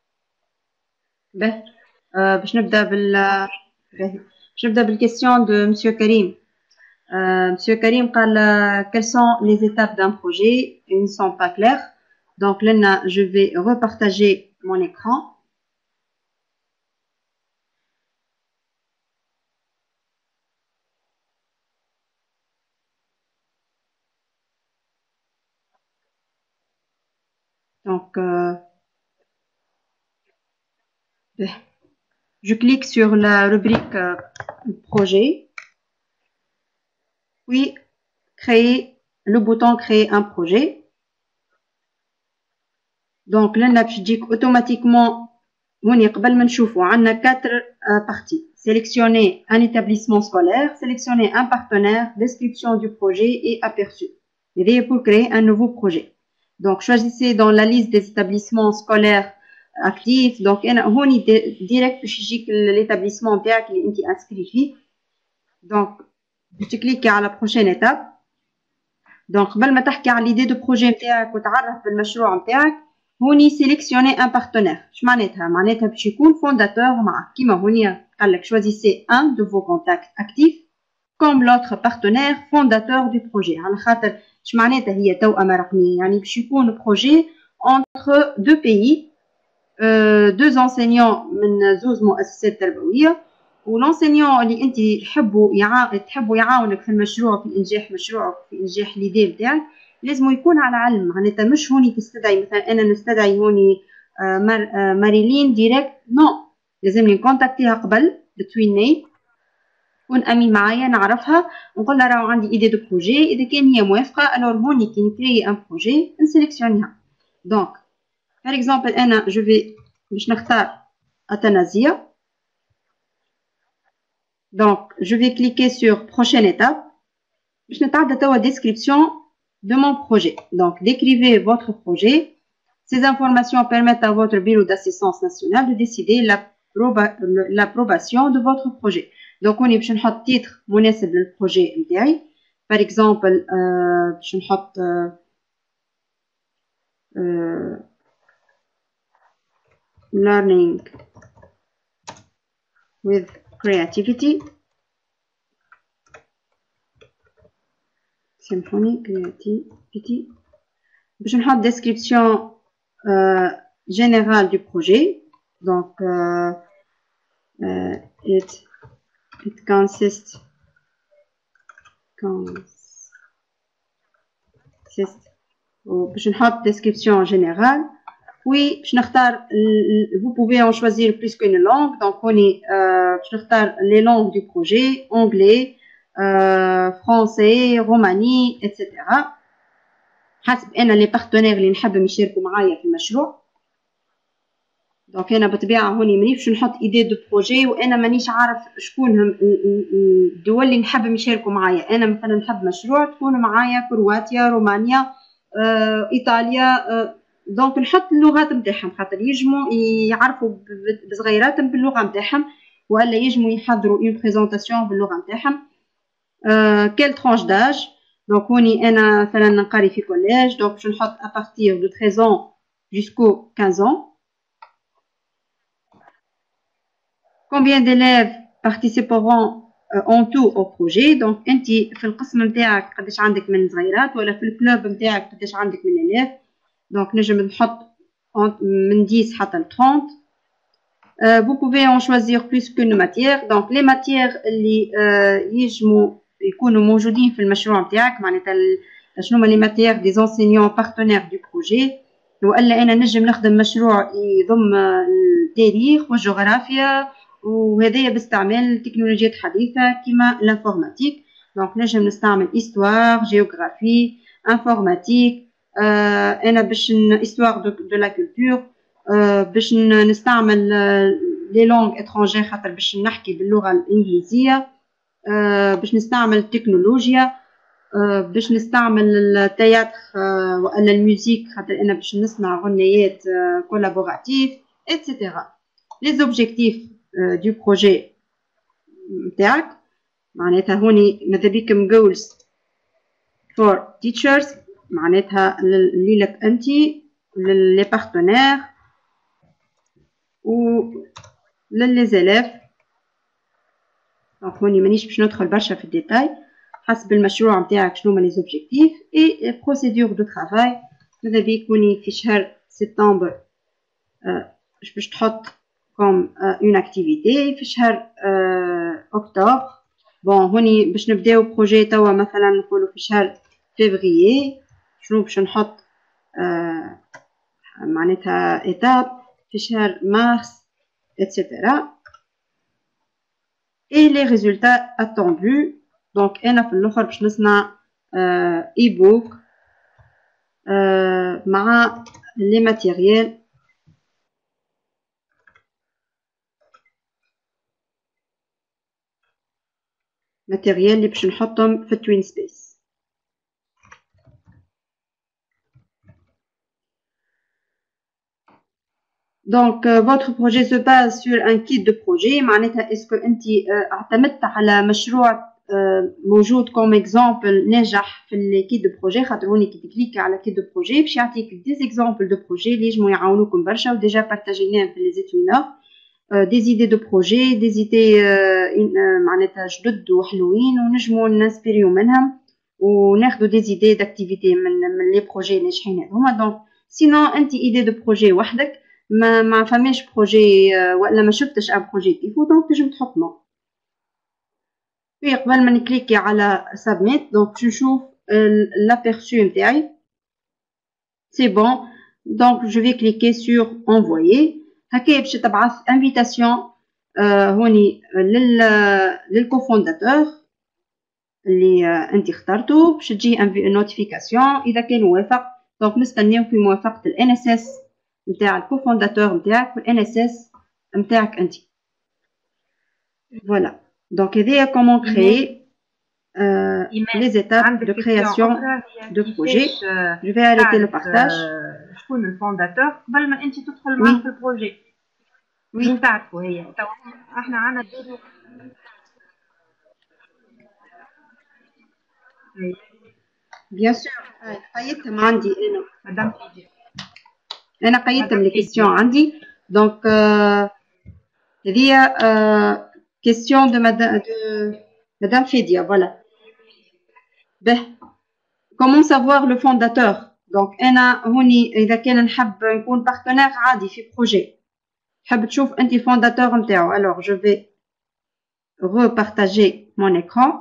باهي باش نبدا بالكيستيون de Monsieur Karim. Monsieur Karim قال quelles sont les étapes d'un projet et ils ne sont pas claires. Donc là, je vais repartager mon écran. Donc, je clique sur la rubrique projet, puis créer le bouton créer un projet. Donc là باش تجيك automatiquement هوني قبل ما نشوفوا عندنا 4 parties. Sélectionner un établissement scolaire, sélectionner un partenaire, description du projet et aperçu. Et pour créer un nouveau projet. Donc choisissez dans la liste des établissements scolaires actifs. Donc انا هوني direct باش يجيك l'établissement نتاعك اللي انت inscrit فيه. Donc باش تكليكي على prochaine étape. Donc قبل ما تحكي على l'idée de projet نتاعك وتعرف بالمشروع نتاعك هوني sélectionner un partenaire. اش معناتها؟ معناتها باش يكون fondateur معك. كيما هوني قال لك choisissez un de vos contacts actifs comme l'autre partenaire fondateur du projet. على خاطر اش معناتها هي توأمة رقمية؟ يعني باش يكون projet entre deux pays, deux enseignants من زوز مؤسسات تربوية، والenseignant اللي انت تحبوا يعاونك في المشروع، في انجاح مشروعك، في انجاح ليدي نتاعك، لازم يكون على علم. معناتها مش هوني تستدعي مثلا انا نستدعي هوني ماريلين ديريكت، نو، لازمني نكونتاكتيها قبل بتوين نيم، تكون امين معايا نعرفها، ونقول لها راهو عندي ايدي دو بروجي، اذا كان هي موافقه الور هوني كي نكري ان بروجي نسيليكسيونيها. دونك par exemple انا جو في باش نختار اثناسيا. Donc, je vais cliquer sur prochaine étape. Je n'attarde à la description de mon projet. Donc, décrivez votre projet. Ces informations permettent à votre bureau d'assistance nationale de décider l'approbation de votre projet. Donc, on est un titre مناسب للprojet نتاعي. Par exemple, باش نحط learning with creativity. Symphony creativity. Je vais une description générale du projet. Donc, it consists je vais une description générale. Oui, vous pouvez en choisir plus qu'une langue. Donc, on est, je vais les langues du projet, anglais, français, romani, etc. حسب انا لي بارتنير اللي نحب يشاركوا معايا في المشروع. دونك انا بطبيعه هوني مانيش نحط ايدي دو بروجي وانا مانيش عارف شكون الدول اللي نحب يشاركوا معايا. انا مثلا نحب مشروع تكون معايا كرواتيا، رومانيا، ايطاليا. دونك نحط اللغات نتاعهم خاطر يجموا يعرفوا بصغيراتهم باللغه نتاعهم، ولا يجموا يحضروا اون بريزونطاسيون باللغه نتاعهم. quelle tranche d'âge. Donc هوني انا مثلا نقري في كوليج، donc je نحط à partir de 13 ans jusqu'aux 15 ans. combien d'élèves participeront en tout au projet. donc انت في القسم نتاعك قداش عندك من صغيرات، ولا في الكلوب نتاعك قداش عندك من élèves. donc نجم نحط من 10 حتى ل 30. vous pouvez en choisir plus qu'une matière. donc les matières اللي يجموا يكونوا موجودين في المشروع نتاعك، معناتها شنو هما لي ماتيير دي زونسينيون بارتنير دو بروجي. والا انا نجم نخدم مشروع يضم التاريخ والجغرافيا، وهذايا باستعمال تكنولوجيات حديثه كيما الانفورماتيك. دونك نجم نستعمل histoire، جيوغرافي، انفورماتيك. انا باش histoire دو لا كولتور، باش نستعمل لي لونغ اترونجير خاطر باش نحكي باللغه الانجليزيه، باش نستعمل التكنولوجيا، باش نستعمل التياتر ولا الموسيقى خاطر انا باش نسمع غنيات كولابوراتيف etc. les objectifs du projet نتاعك، معناتها هوني ماذا بيكم goals for teachers، معناتها اللي لك انت للي بارتنير و للي زيلاف. دونك هوني مانيش باش ندخل برشا في الديتاي، حسب المشروع نتاعك شنو هما لي زوبجيكتيف اي بروسيدور دو ترافاي. ماذا بيك هوني في شهر سبتمبر باش تحط كوم اون اكتيفيتي، في شهر اكتوبر بون هوني باش نبداو بروجي توا مثلا نقولوا في شهر فيفريي شنو باش نحط معناتها étape في شهر مارس etc. et les résultats attendus. donc أنا في الآخر باش نصنع e-book مع les matériels اللي باش نحطهم في توين سبيس. Donc, votre projet se base sur un kit de projet. معناتها est-ce que أنت اعتمدت على مشروع موجود comme exemple ناجح في الكيت دو بروجي؟ خاطر هوني كي تكليكي على كيت دو بروجي باش يعطيك دي اكزامبل دو بروجي اللي يجمو يعاونوكم برشا وديجا بارطاجيناهم في لي زيتوينار. دي زيدي دو بروجي، دي زيدي معناتها جدد وحلوين ونجمو نسبيريو منهم وناخدو دي زيدي داكتيفيتي من لي بروجي ناجحين هذوما. دونك سينون انت ايدي دو بروجي وحدك ما فماش بروجي ولا ما شفتش ان بروجي كيفو، دونك تنجم تحط نو. في قبل ما نكليكي على سبميت دونك باش نشوف l'aperçu نتاعي سي بون. دونك جو في كليكي سور انفويي. هكايا باش تبعث انفيتاسيون هوني للكوفونداتور اللي انت اخترته باش تجي نوتيفيكاسيون اذا كان موافق. دونك نستناو في موافقه الان اس اس نتاع الكوفونداتور نتاعك والان اس اس نتاعك انت. فوالا دونك هذايا كومون كريي les étapes de création de projet. Je vais arrêter le partage. شكون الفونداتور قبل ما انت تدخل معاه في البروجي؟ وي تعرفوا هي احنا عندنا دور. بيان سور قيدتهم عندي انا مدام فيديو. انا قيدتهم لي كيسيون عندي. دونك هذه كيسيون دو مدام فيديا. فوالا به comment savoir le fondateur. دونك انا هوني اذا كان نحب نكون بارتنير عادي في بروجي، تحب تشوف انت فونداتور نتاعو. alors je vais repartager mon écran.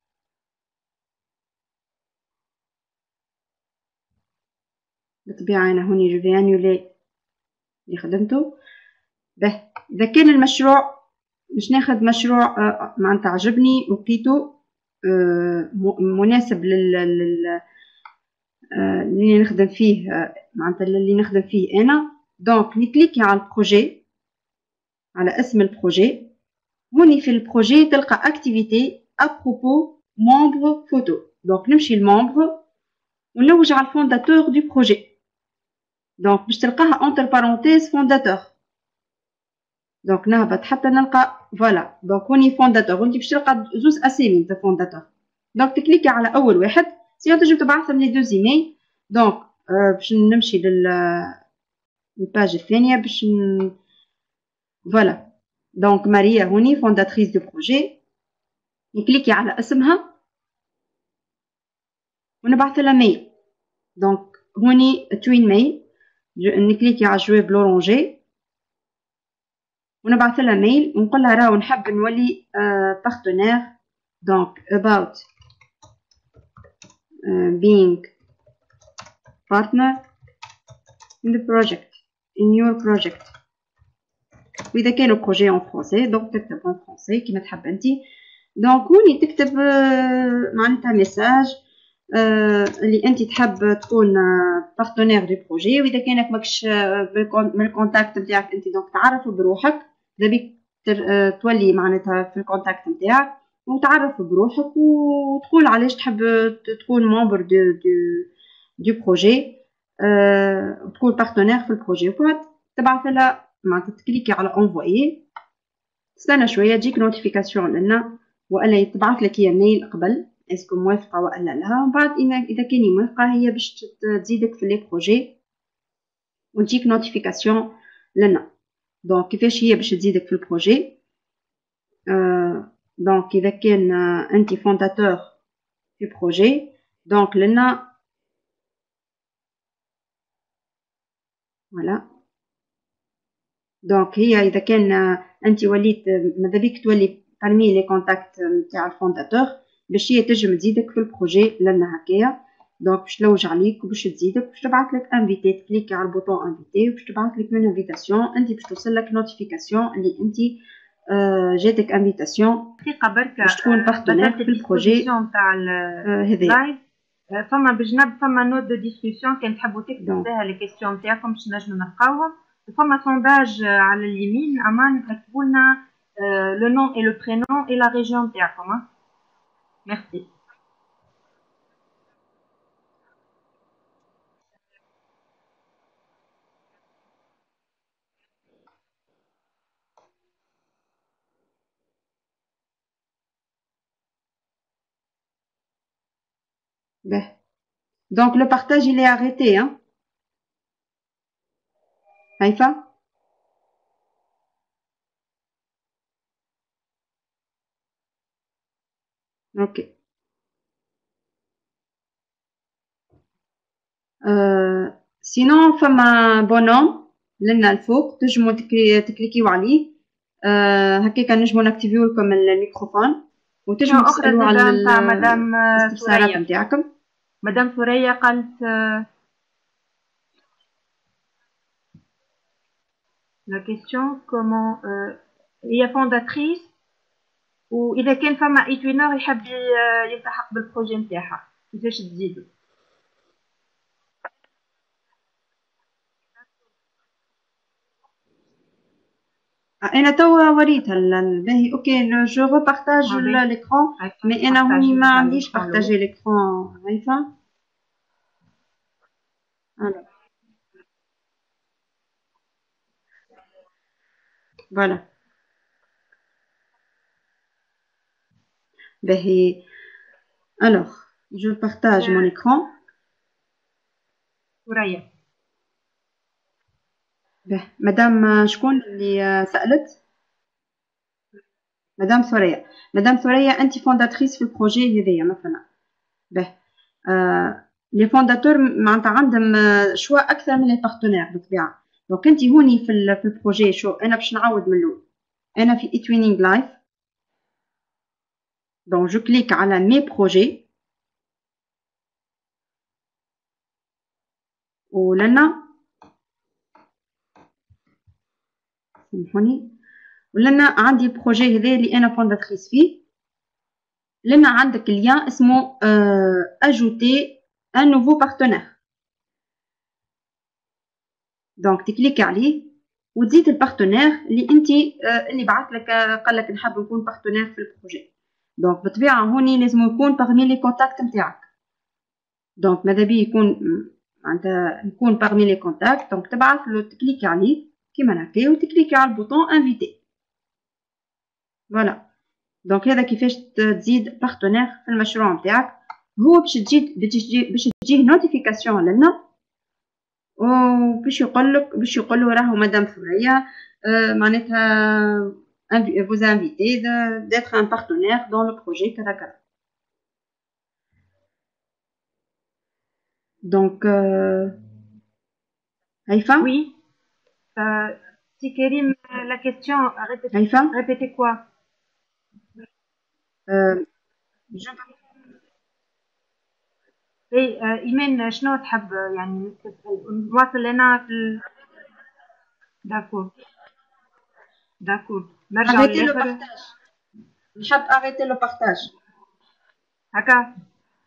بالطبيعة انا هوني je vais annuler اللي خدمته. به اذا كان المشروع مش ناخد مشروع معناتها عجبني وقيته مناسب اللي نخدم فيه معناتها اللي نخدم فيه انا، دونك نكليكي على البروجي على اسم البروجي. هوني في البروجي تلقى اكتيفيتي ابروبو ممبر فوتو. دونك نمشي لممبر ونلوج على الفونداتور دو بروجي. دونك باش تلقاها اونتر بارونتيز فونداتور. دونك نهبط حتى نلقى فوالا. دونك هوني فونداتور وانت باش تلقى زوز اسامي تاع فونداتور. دونك تكليكي على اول واحد سينو تنجم تبعثهم لي دوز ايميل. دونك باش نمشي للباج الثانيه باش فوالا. دونك ماريا هوني فونداتريس دو بروجي، نكليكي على اسمها ونبعث لها ميل. دونك هوني توين ميل نكليكي على جوي بلورونجي ونبعث لها ميل ونقول لها راهو نحب نولي بارتنير. دونك about being partner in the project in your project. وإذا كانوا بروجي en français دونك تكتب en français كيما تحب انت. دونك هوني تكتب معناتها ميساج اللي انت تحب تكون بارتنير دو بروجي. واذا كانك ماكش من الكونتاكت نتاعك انت دونك تعرف بروحك دابيك تولي معناتها في الكونتاكت نتاعك وتعرف بروحك وتقول علاش تحب تكون ممبر دو بروجي وتكون بارتنير في البروجي. وبعد تبعث لها معناتها تكليكي على انفويي، تستنى شويه تجيك نوتيفيكاسيون لنا والا يتبعث لك هي ميل قبل اسكو موافقه والا لا. ومن بعد اذا كان موافقه هي باش تزيدك في لي بروجي وتجيك نوتيفيكاسيون لنا. دونك كيفاش هي باش تزيدك في البروجي. دونك اذا كان انت فونداتور في بروجي دونك لنا فوالا. دونك هي اذا كان انت وليت ماذابيك تولي parmi لي كونتاكت نتاع الفونداتور باش هي تنجم تزيدك في البروجي لنا هكايا. دونك باش تلوج عليك وباش تزيدك باش تبعث لك انفيتي، تكليكي على البوطون انفيتي وباش تبعث لك اون انفيتاسيون، انت باش توصل لك نوتيفيكاسيون اللي انت جاتك انفيتاسيون دقيقة بركة باش تكون بارتنير في البروجي تاع هذايا. فما بجنب فما نوت دو ديسكسيون كان تحبوا تكتبوا فيها لي كيستيون نتاعكم باش نجموا نلقاوهم، وفما سونداج على اليمين امان تكتبوا لنا لو نون اي لو برينون اي لا ريجيون نتاعكم. ميرسي. Donc le partage il est arrêté, hein. Haïfa? Ok. Sinon فما bonhomme لنا الفوق تنجموا تكليكيو عليه، هكاك نجموا نكتيفيو لكم الميكروفون وتنجموا تسألوا على الاستفسارات نتاعكم. مدام ثريا قالت la question comment هي فونداتريس واذا كان فما ايتوينور يحب يلتحق بالبروجي نتاعها كيفاش تزيدوا؟ انا توا وريتها باهي. اوكي جو ريبارطاج ليكرون مي انا هوني ما عنديش بارطاجي ليكرون. هايفا voilà. باهي alors je partage mon écran. ثريا مدام شكون اللي سألت؟ مدام ثريا. مدام ثريا انت فونداتريس في البروجي هذايا مثلا. لي فونداتور معناتها عندهم شوا اكثر من لي بارتنير بالطبيعه. دونك انت هوني في البروجي شو انا باش نعاود من الاول. انا في ايتوينينغ لايف دونك جو كليك على مي بروجي ولنا سامحوني ولنا عندي بروجي هذا اللي انا فونداتريس فيه. لنا عندك ليان اسمه اجوتي ان نوفو بارتنير. دونك تكليك عليه وتزيد البارتنير اللي انت اللي بعث لك قال لك نحب نكون بارتنير في البروجي. دونك بالطبيعه هوني لازم يكون باغمي لي كونتاكت نتاعك. دونك ماذا بيه يكون معناتها يكون باغمي لي كونتاكت. دونك تبعث له تكليكي عليه كيما هكا وتكليكي على البوطون انفيتي. فوالا. دونك هذا كيفاش تزيد بارتنير في المشروع نتاعك. هو باش تجيه نوتيفيكاسيون لنا وباش يقول له راهو مدام ثريا معناتها vous invitez d'être un partenaire dans le projet كذا كذا. Donc Haïfa? Oui. Si Kérim, la question, répétez quoi? إيمان شنو تحب يعني نواصل لنا في داكور نرجع للآخر. نحب أغيتي لو بارتاج هكا.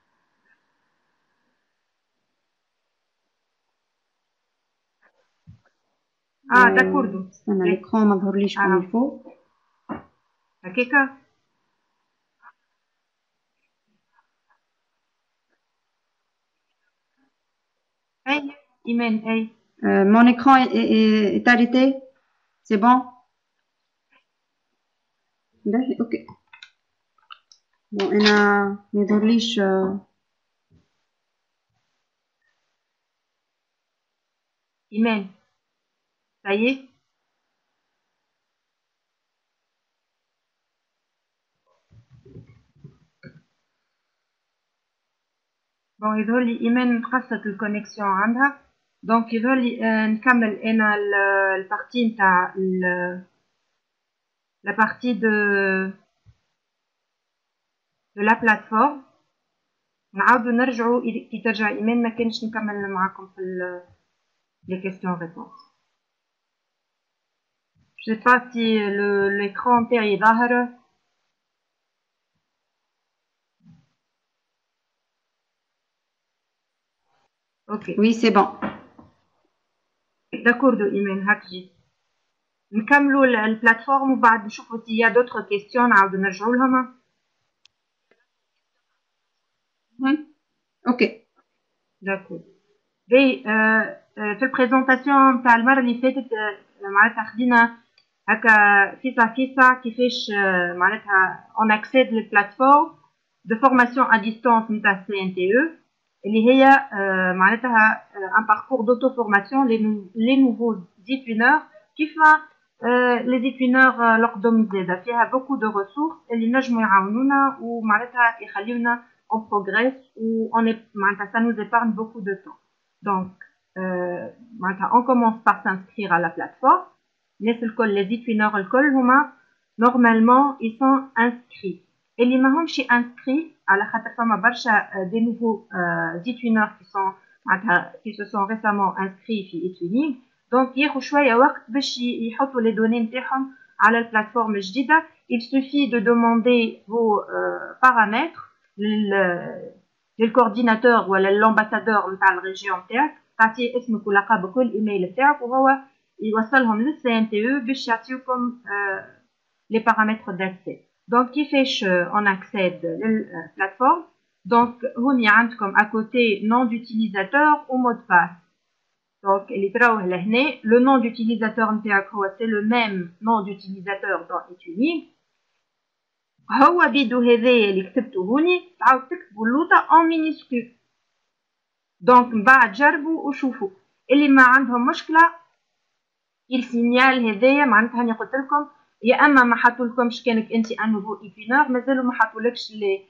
داكوردو. استنى الإكران ما ظهرليش كوم الفو هكاكا. أي إيمان أي. Mon écran est arrêté. C'est bon? Ok. Bon, أنا ما يظهرليش. إيمان. Ça y est. بون يظهر لي إيمان خاصة الكونيكسيون عندها. دونك يظهر لي نكمل أنا البارتي نتاع la partie de la plateforme. نعاودو نرجعو كي ترجع إيمان ما كانش نكمل معاكم في les questions-réponses. Je sais pas si l'écran تاعي ظاهر. Ok. Oui, c'est bon. D'accord, إيمان هاكي. نكملوا البلاتفورم وبعد نشوفوا s'il y a d'autres questions نعاودو نرجعوا لهم. Ok. D'accord. في البريزونطاسيون تاع المره اللي فاتت معناتها خدينا هكا فيسا كيفاش معناتها اون اكسيد للبلاتفورم دو فورماسيون ا ديستانس نتاع سي ان تي او اللي هي معناتها ان باركور دوتو فورماسيون لي نوفو زيتوينور كيف لي زيتوينور لقدم زاده فيها بوكو دو ريسورس اللي نجموا يعاونونا ومعناتها يخليونا اون بروغريس و معناتها ça nous épargne beaucoup de temps. Donc, on commence par s'inscrire à la plateforme. Les étudiants normalement, ils sont inscrits. Et les mahom chez inscrits, à la khatafama barsha des nouveaux étudiants qui se sont récemment inscrits في étudiant. Donc, ياخذ شوية وقت باش يحطوا les données نتاعهم على البلاتفورم الجديدة. Il suffit de demander vos paramètres للكورديناتور ولا l'ambassadeur نتاع الريجيون نتاعك تعطيه اسمك ولقبك والايميل نتاعك وهو يوصلهم للسي ان تي او باش يعطيوكم لي بارامتر داكسي. دونك كيفاش اون اكسيد للبلاتفورم؟ دونك هوني عندكم اكوتي نون دوتيليزاتور و مود باس. دونك اللي تراوه لهنا لو نون دوتيليزاتور نتاعك هو سي لو ميم نون دوتيليزاتور دون ايتونيغ. هو بيدو هذايا اللي كتبته هوني تعاود تكتبوا اللوطه اون مينيسكول. دونك من بعد جربوا وشوفوا اللي ما عندهم مشكله السينيال هذايا معناتها هاني قلت لكم يا اما ما حطولكمش كانك انت ان نوفو ايتينور مازالوا ما حطولكش لي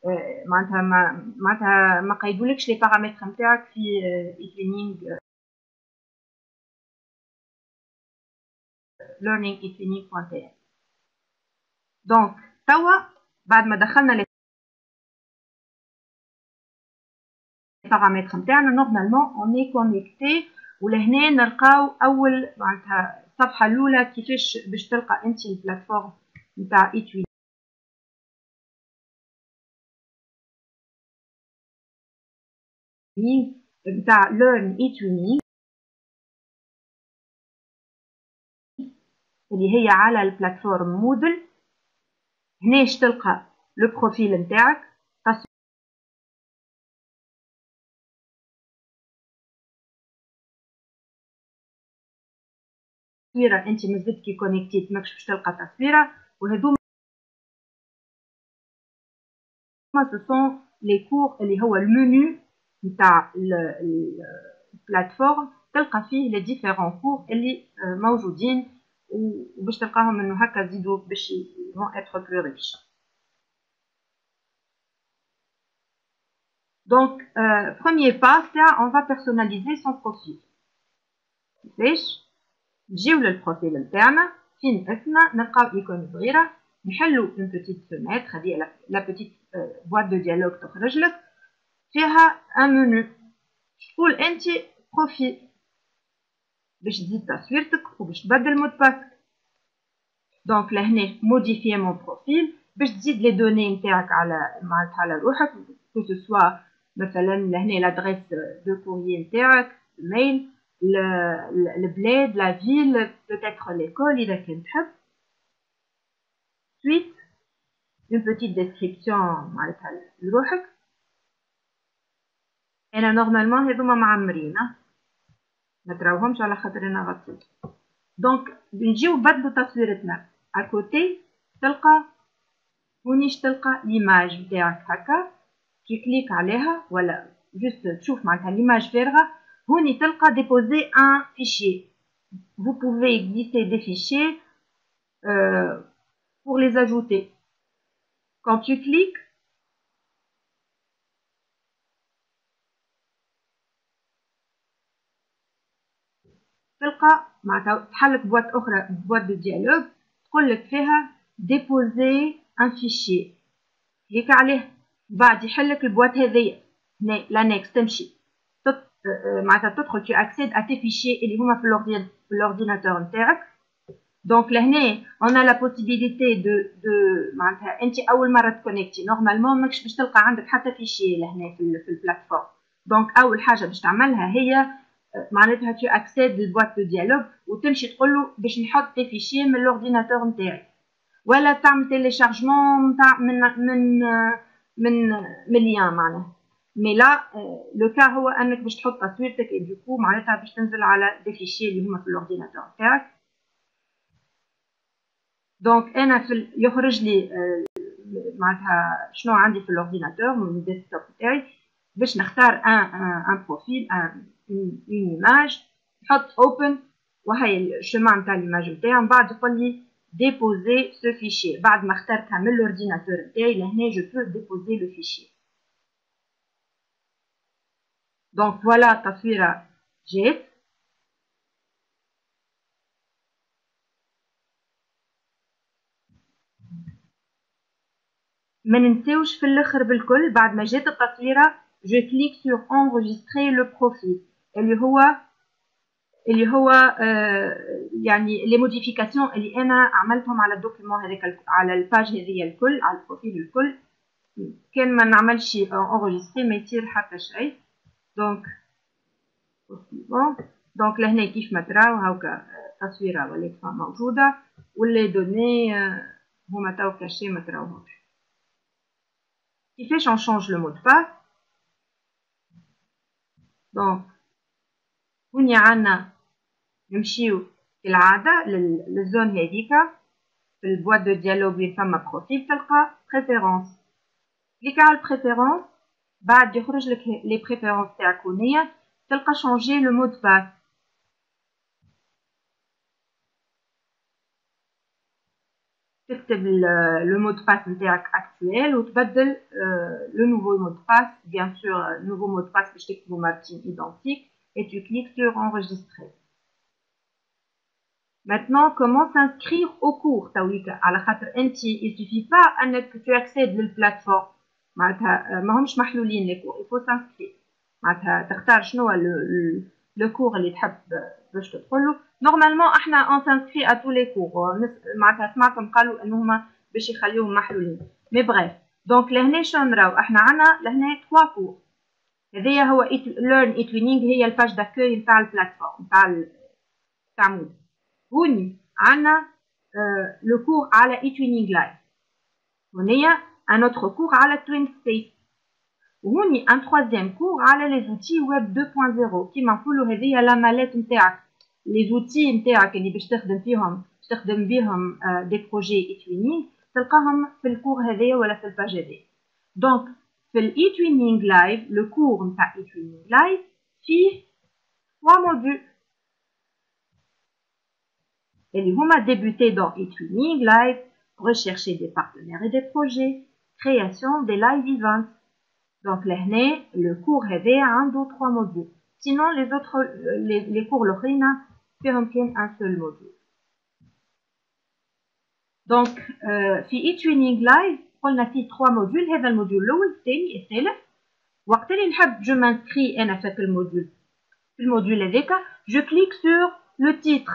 معناتها ما قيدولكش لي بارامتر نتاعك في ايتينينغ learning eTwinning.tn. دونك توا بعد ما دخلنا لي بارامتر نتاعنا نورمالمون اوني كونيكتي ولهنا نلقاو اول معناتها الصفحه الاولى كيفاش باش تلقى انت البلاتفورم نتاع ايتوينينغ نتاع ليرن ايتوينينغ اللي هي على البلاتفورم مودل. هناش تلقى لو بروفيل نتاعك تصويره انت مازلت كي كونيكتيت ماكش باش تلقى تصويره وهذوما سو سون لي كور اللي هو المنيو نتاع البلاتفورم تلقى فيه لي ديفيرون كور اللي موجودين وباش تلقاهم انه هكا زيدوا باش يفون اتر بلو ريش. Donc, premier pas, c'est on va personnaliser son profil. كيفاش؟ نجيو للبروفيل نتاعنا فين اسمنا نلقاو ايكون صغيره نحلو اون بوتيت فينيتر هذه لا بوتيت بواط دو ديالوغ تخرج لك فيها ان منو تقول انت بروفيل باش تزيد تصويرتك وباش تبدل مود باسك. دونك لهنا موديفي مون بروفيل باش تزيد لي دوني نتاعك على معناتها على روحك كو سو سوا مثلا لهنا لادريس دو كوريي نتاعك الميل البلاد لا فيل peut-être l'école اذا كنت تحب. suite une petite description معناتها لروحك. انا نورمالمون هذوما معمرين ما تراوهمش على خاطر انا غطيت. دونك بنجيو بدلو تصويرتنا اكوتي تلقى هونيش تلقى ليماج نتاعك هكا كي كليك عليها ولا جوست تشوف معناتها ليماج فارغه هوني تلقى déposer un fichier. Vous pouvez glisser des fichiers pour les ajouter. Quand tu cliques, تلقى معناتها تحلك بوات أخرى بوات دو ديالوج تقول لك فيها déposer un fichier. كليك عليه بعد يحلك البوات هذيا l'annexe تمشي معناتها تدخل tu accèdes à tes fichiers اللي هما في l'ordinateur نتاعك. دونك لهنا on a la possibilité de معناتها انت اول مره تكونيكتي نورمالمون ماكش باش تلقى عندك حتى فيشي لهنا في البلاتفورم. دونك اول حاجه باش تعملها هي معناتها tu accèdes للبواط دو ديالوج وتمشي تقول له باش نحط دي فيشي من الاورديناتور نتاعي ولا تعمل تيليشارجمون نتاع من ليان معناها. مي لا لو كا هو انك باش تحط تصويرتك اي دوكو معناتها باش تنزل على دي فيشي اللي هما في الاورديناتور نتاعك. دونك انا يخرج لي معناتها شنو عندي في الاورديناتور من الديسكتوب تاعي باش نختار ان بروفيل اون ايماج نحط اوبن وهي الشمان نتاع الايماج نتاعي. من بعد يقول لي ديبوزي سو فيشي بعد ما اخترتها من الاورديناتور نتاعي لهنا جو بو ديبوزي لو فيشي. دونك فوالا التصويره جات. ما ننساوش في الاخر بالكل بعد ما جات التصويره جو كليك سور انغيستري لو بروفيل اللي هو يعني لي موديفيكاسيون اللي انا عملتهم على الدوكيمون هذاك على الباج هذيا الكل على البروفيل الكل. كان ما نعملش انغيستري ما يصير حتى شيء. دونك دونك لهنا كيف ما تراو هاكا تصويره ولات موجوده واللي دوني هما تاو كاشي ما تراوهمش. كيفاش on change le mot de passe. دونك هوني عندنا نمشيو كالعادة للزون هذيكا في البواط دو ديالوج وين فما بروفيل تلقى بريفيرونس. كليك على البريفيرونس بعد يخرج لك لي بريفيرونس تاعك هونيا تلقى شونجي لو مو دو باس. تكتب لو مو دو باس نتاعك اكطويل وتبدل لو نوفو مو دو باس بيان سور نوفو مو دو باس باش تكتبو ماركين ايدنتيك et tu cliques sur enregistrer. Maintenant, comment s'inscrire au cours تاويكا على خاطر انت il suffit pas انك tu accèdes للبلاتفورم معناتها ماهمش محلولين لي كور il faut s'inscrire معناتها تختار شنو لو كور اللي تحب باش تدخلو. نورمالمون احنا on s'inscrit à tous les cours معناتها سمعتهم قالوا انهما باش يخليوهم محلولين مي بريف. دونك لهنا شنو نراو احنا عندنا لهنا 3 كور. هذايا هو learn eTwinning هي الباج داكوي نتاع البلاتفورم نتاع مود. هوني عندنا لو كور على eTwinning لايف. هونيا ان اوتر كور على TwinSpace. وهوني ان تروازيام كور على لي زوتي ويب 2.0 كيما نقولوا هذيا لا ماليت نتاعك لي زوتي نتاعك اللي باش تخدم بهم دي بروجي eTwinning تلقاهم في الكور هذايا ولا في الباج هذيا. دونك في eTwinning لايف لو كور نتاع eTwinning لايف فيه 3 موديول اللي هما débuter dans eTwinning live, rechercher des partenaires et des projets, création des live events. Donc لهنا le cours هذا عنده 3 modules. Sinon les autres les cours الاخرين فيهم كان un seul module. Donc في eTwinning live قلنا فيه 3 modules. هذا الموديول الاول الثاني الثالث. وقت اللي نحب جو مانسكري انا في الموديول هذاك je clique sur le titre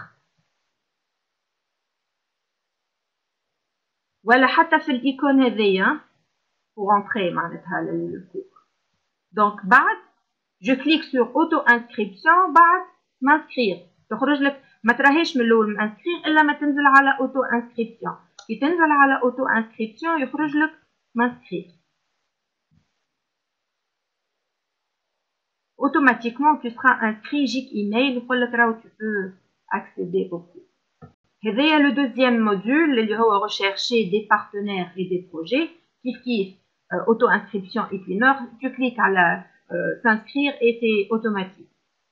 ولا حتى في الايكون هذيا pour entrer معناتها للكور. دونك بعد جو كليك سور اوتو انسكريبسيون بعد مانسكرير تخرج لك ما تراهيش من الاول مانسكرير الا ما تنزل على اوتو انسكريبسيون. كي تنزل على اوتو انسكريبسيون يخرج لك مانسكرير automatiquement tu seras inscrit يجيك ايميل يقول لك راهو tu peux accéder au cours. هذايا لو دوزيام موديول اللي هو rechercher des partenaires et des projets كيف auto inscription et puis tu cliques على s'inscrire et c'est automatique.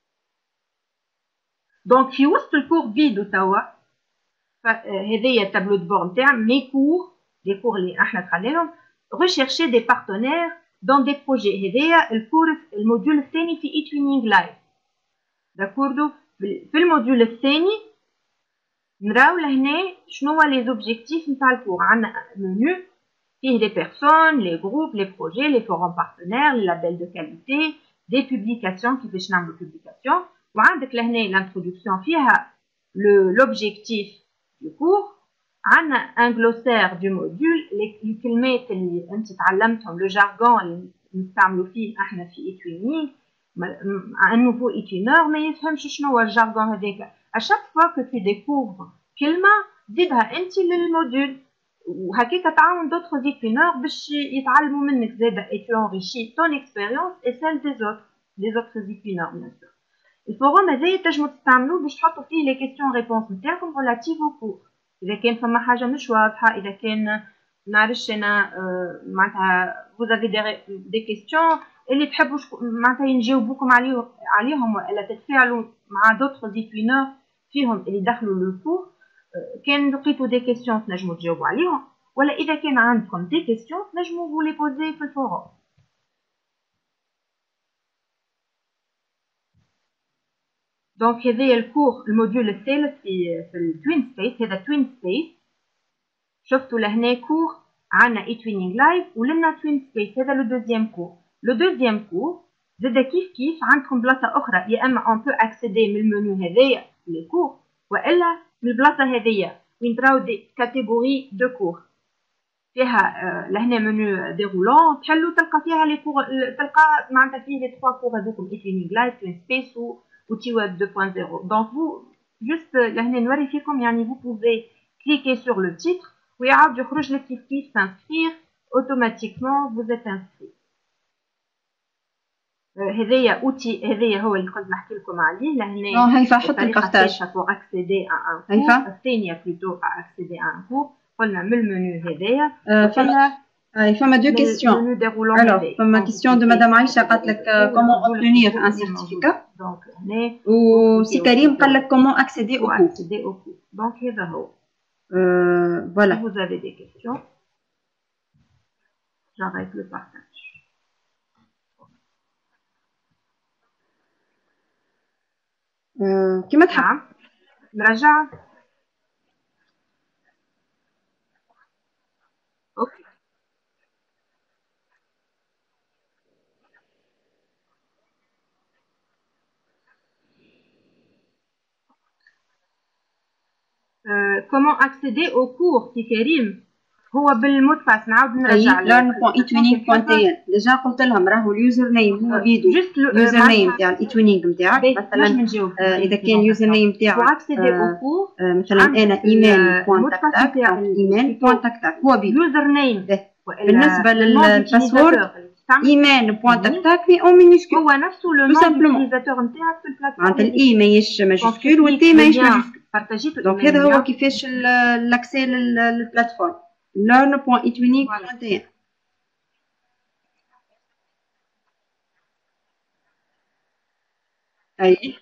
donc في وسط الكور فيدو توا هذايا التابلو دو بور نتاع مي كور لي كور اللي احنا دخلناهم rechercher des partenaires dans des projets. هذايا الكورس الموديول الثاني في eTwinning live داكوردو. في الموديول الثاني نراو لهنا شنو هو لي زوبجيكتيف نتاع الكور. عندنا منيو les personnes, les groupes, les projets, les forums partenaires, les labels de qualité, des publications qui fait de publications. وعندك لهنا l'introduction فيها l'objectif du cours. عندنا un glossaire du module الكلمات اللي انت تعلمتهم le jargon اللي نستعملوا فيه احنا في e-twinning. un nouveau étudiant ما يفهمش شنو هو الجارغون هذاك. à chaque fois que tu découvres كلمه زيدها انت للموديل وهكاك تعاون d'autres étudiants باش يتعلموا منك زاده et tu enrichis ton expérience et celle des autres étudiants bien sûr. الفوروم هذايا تنجموا تستعملوه باش تحطوا فيه les questions réponses نتاعكم relative au cours. إذا كان فما حاجة مش واضحة، إذا كان نعرفش أنا معناتها vous avez des questions اللي تحبوا معناتها نجاوبوكم عليهم ولا تتفاعلوا مع d'autres étudiants فيهم اللي دخلوا لو كور. كان لقيتوا des questions تنجموا تجاوبوا عليهم، ولا إذا كان عندكم des questions تنجموا vous les poser في الفوروم. دونك هذايا الكور الموديول الثالث في التوين سبيس. هذا توين سبيس شفتوا لهنا كور عندنا e-twinning لايف ولنا توين سبيس. هذا لو دوزيام كور. لو دوزيام كور زادا كيف عندكم بلاصه اخرى، يا اما اون بو اكسيدي من المنيو هذايا لي كور، والا من البلاصه هذيا وين تراو دي كاتيجوري دو كور فيها لهنا منيو ديرولون تحلوا تلقى فيها لي كور، تلقى معناتها فيه لي 3 كور هذوكم e-twinning لايف توين سبيس و TWeb 2.0. Donc vous juste لهنا نوري فيكم يعني vous pouvez cliquer sur le titre ويعاود يخرج لك كيف s'inscrire automatiquement vous êtes inscrit. هذايا اوتي هذايا هو اللي قلت نحكي لكم عليه لهنا. هيفا حط البارتاج pour accéder à un cours. الثانيه plutôt à accéder à un cours قلنا من المنيو هذايا. فما deux questions. Alors, فما question de Madame Aïcha قالت لك comment obtenir un certificat. و سي كريم قال لك comment accéder au cours. Donc هذا هو. Voilà. Si vous avez des questions, j'arrête le partage. كيما تحب. نرجع. اوكي. comment accéder au cours في كريم؟ هو بالمود باس. نعاود نرجع learn.etwinning.tn. ديجا قلت لهم راهو اليوزر نيم هو فيديو اليوزر نيم تاع الايتوينينغ نتاعك. مثلا اذا كان اليوزر نيم تاعك مثلا انا ايمان.تكتك او ايمان.تكتك هو فيديو اليوزر نيم. بالنسبه للباسورد ايمان.تكتك مي او مينيسكول هو نفسه لو نون ديوتيليزاتور نتاعك في البلاتفورم. معناتها الاي ماهيش ماجيسكول والتي ماهيش ماجيسكول. دونك هذا هو كيفاش لاكسي للبلاتفورم learn.etwinning.tn. اي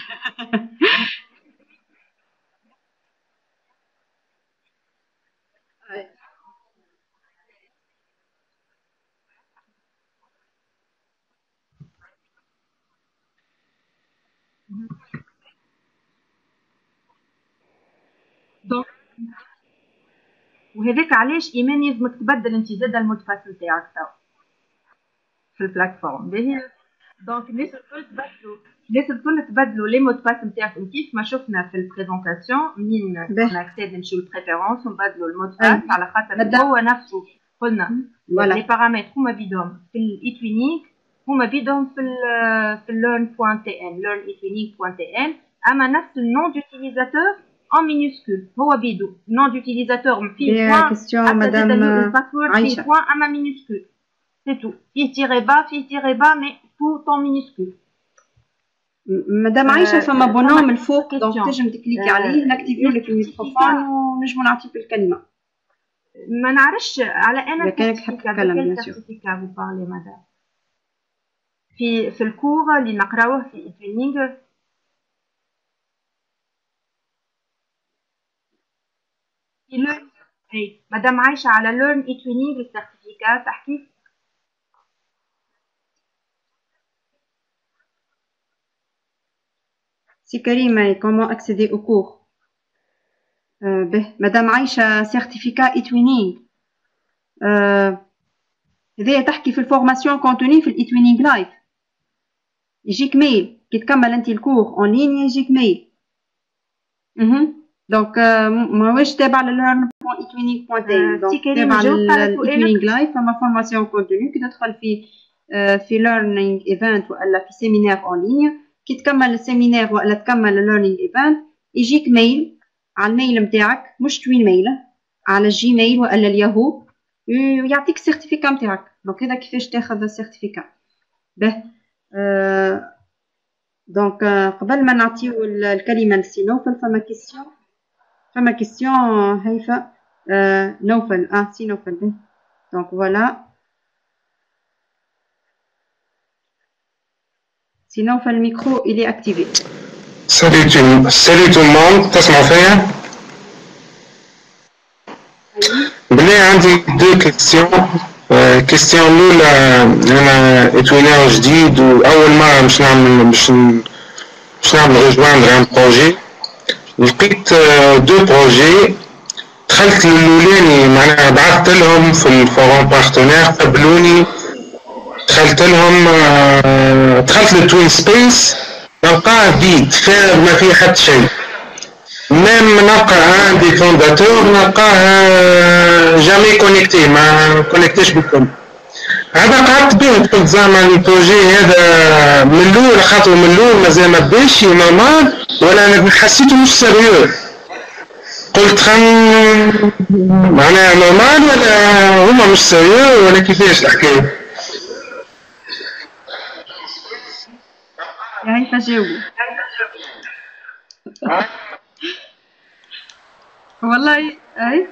دونك وهذاك علاش ايمان يلزمك تبدل انت زاده المود باس نتاعك تو في البلاتفورم باهي. دونك الناس الكل تبدلوا لي مود باس نتاعكم كيف ما شفنا في البريزونطاسيون منين ناكسيد نمشيو للبريفيرونس ونبدلوا المود باس على خاطر هو نفسه قلنا لي بارامتر هما بيدهم في الايتوينينغ هما بيدهم في learn.tn learn.etwinning.tn. اما نفس النون دوتيليزاتور en minuscule هو بيدو nom d'utilisateur فيه point الباسورد فيه point اما minuscule c'est tout. فيه تيري با مي tout en minuscule. مدام عايشه فما بونوم الفوق دونك تنجم تكليكي عليه نكتيفيو لك الميكروفون ونجمو نعطيك الكلمه. ما نعرفش على انا كانك تحب تتكلم بيان سور. في الكور اللي نقراوه في ايتوينينغ مدام عايشة على learn e-twinning السيرتيفيكات تحكي. سي كريمة comment accéder au cours. به مدام عايشة certificat e-twinning هذايا تحكي في الفورماسيون كونتوني في الايتوينينغ لايف، يجيك ميل كي تكمل انت الكور اون لين يجيك ميل. دونك ماهوش تابع لlearn.etwinning.de، دونك تابع للايتوينينغ لايف. فما فورماسيون كونتوني كي تدخل في ليرنينغ ايفنت ولا في سيمينار اون لين، كي تكمل السيمينار ولا تكمل الليرنينغ ايفنت يجيك ميل على الميل نتاعك، مش توين ميل، على الجيميل ولا الياهو، ويعطيك السيرتيفيكا نتاعك. دونك هذا كيفاش تاخذ السيرتيفيكا. به دونك قبل ما نعطيو الكلمه لسي نوفل فما كيسيون هيفا نوفل سي نوفل. به دونك فوالا سي نوفل الميكرو il est activé. Salut tout le monde, تسمعوا فيا؟ بلي عندي دو كيستيون. كيستيون الأولى، أنا إتوينير جديد وأول مرة باش نعمل ريجواندر ان بروجي. لقيت دو بروجي، دخلت للولاني معناها بعثت لهم في الفورم بارتنير قبلوني، دخلت للتوين سبيس نلقاه فيد فارغ ما فيه حتى شيء. ميم نلقى ان دي فونداتور نلقاه جامي كونيكتي، ما كونيكتيش بالكل. هذا قعدت به قلت زعما البروجي هذا من الاول، خاطر من الاول مازال ما بداش نورمال ولا انا حسيته مش سيريو. قلت معناها نورمال ولا هما مش سيريو ولا كيفاش الحكايه؟ يعني فجاوبوا والله. اي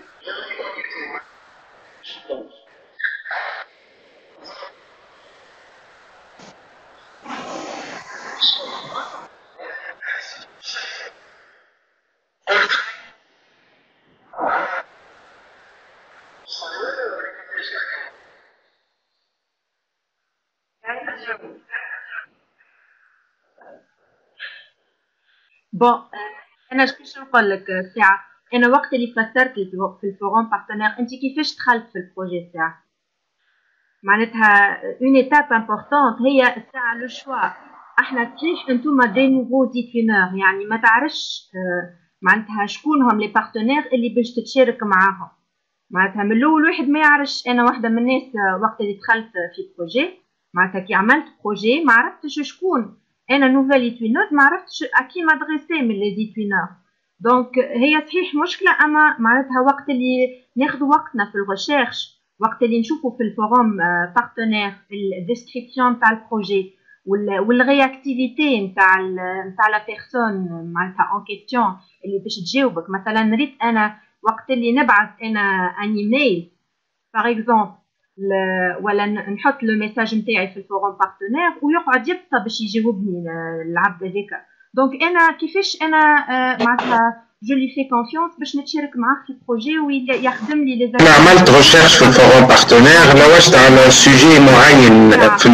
بون انا شكون نقول لك ساعه، انا وقت اللي فسرت لك في الفورم بارتنير انت كيفاش دخلت في البروجي تاعك، معناتها اون ايتاب امبورطونت هي الساعه لو شوا. احنا صحيح انتوما دي نوفو زيتينور، يعني ما تعرفش معناتها شكونهم لي بارتنير اللي باش تتشارك معاهم. معناتها من الاول واحد ما يعرفش. انا واحده من الناس وقت اللي دخلت في بروجي، معناتها كي عملت بروجي ما عرفتش شكون انا نوفيل ايتوينور، ما عرفتش اكي مادريسي من لي زيتوينور. دونك هي صحيح مشكله، اما معناتها وقت اللي ناخذ وقتنا في الريشيرش، وقت اللي نشوفوا في الفورم بارتنير الديسكريبسيون تاع البروجي والرياكتيفيتي نتاع لا بيرسون معناتها اون كيستيون اللي باش تجاوبك. مثلا نريد انا وقت اللي نبعث انا ان ايميل باغ اكزومبل ولا نحط لو ميساج نتاعي في الفورم بارتنير ويقعد يبطى باش يجاوبني العبد هذاك. دونك انا كيفاش انا معناتها جو لي في كونفيونس باش نتشارك معاه في البروجي ويخدم لي لي. انا عملت ريشيرش في الفورم بارتنير، لوجت على سوجي معين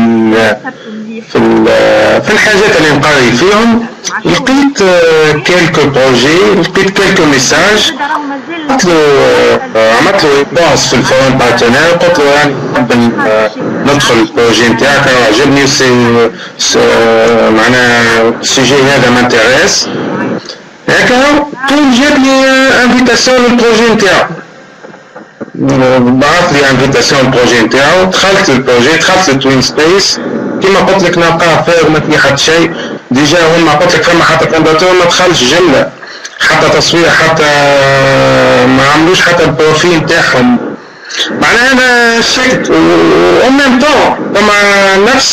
في الحاجات اللي نقري فيهم، لقيت كيلكو بروجي، لقيت كيلكو ميساج، عملت له ريبونس في الفورم بارتنير، قلت له يعني نحب ندخل البروجي نتاعك، عجبني معناها السوجي هذا مانتيريس هكا. كون جاتني انفيتاسيون للبروجي نتاعو، بعث لي انفيتاسيون للبروجي نتاعو، دخلت للبروجي، دخلت للتوين سبيس. كيما قلت لك نلقاه فارغ ما فيه حتى شيء. ديجا هما قلت لك فما حتى كونداتور ما دخلش جمله، حتى تصوير، حتى ما عملوش حتى البروفيل نتاعهم. معناها انا شكت و ميم طون فما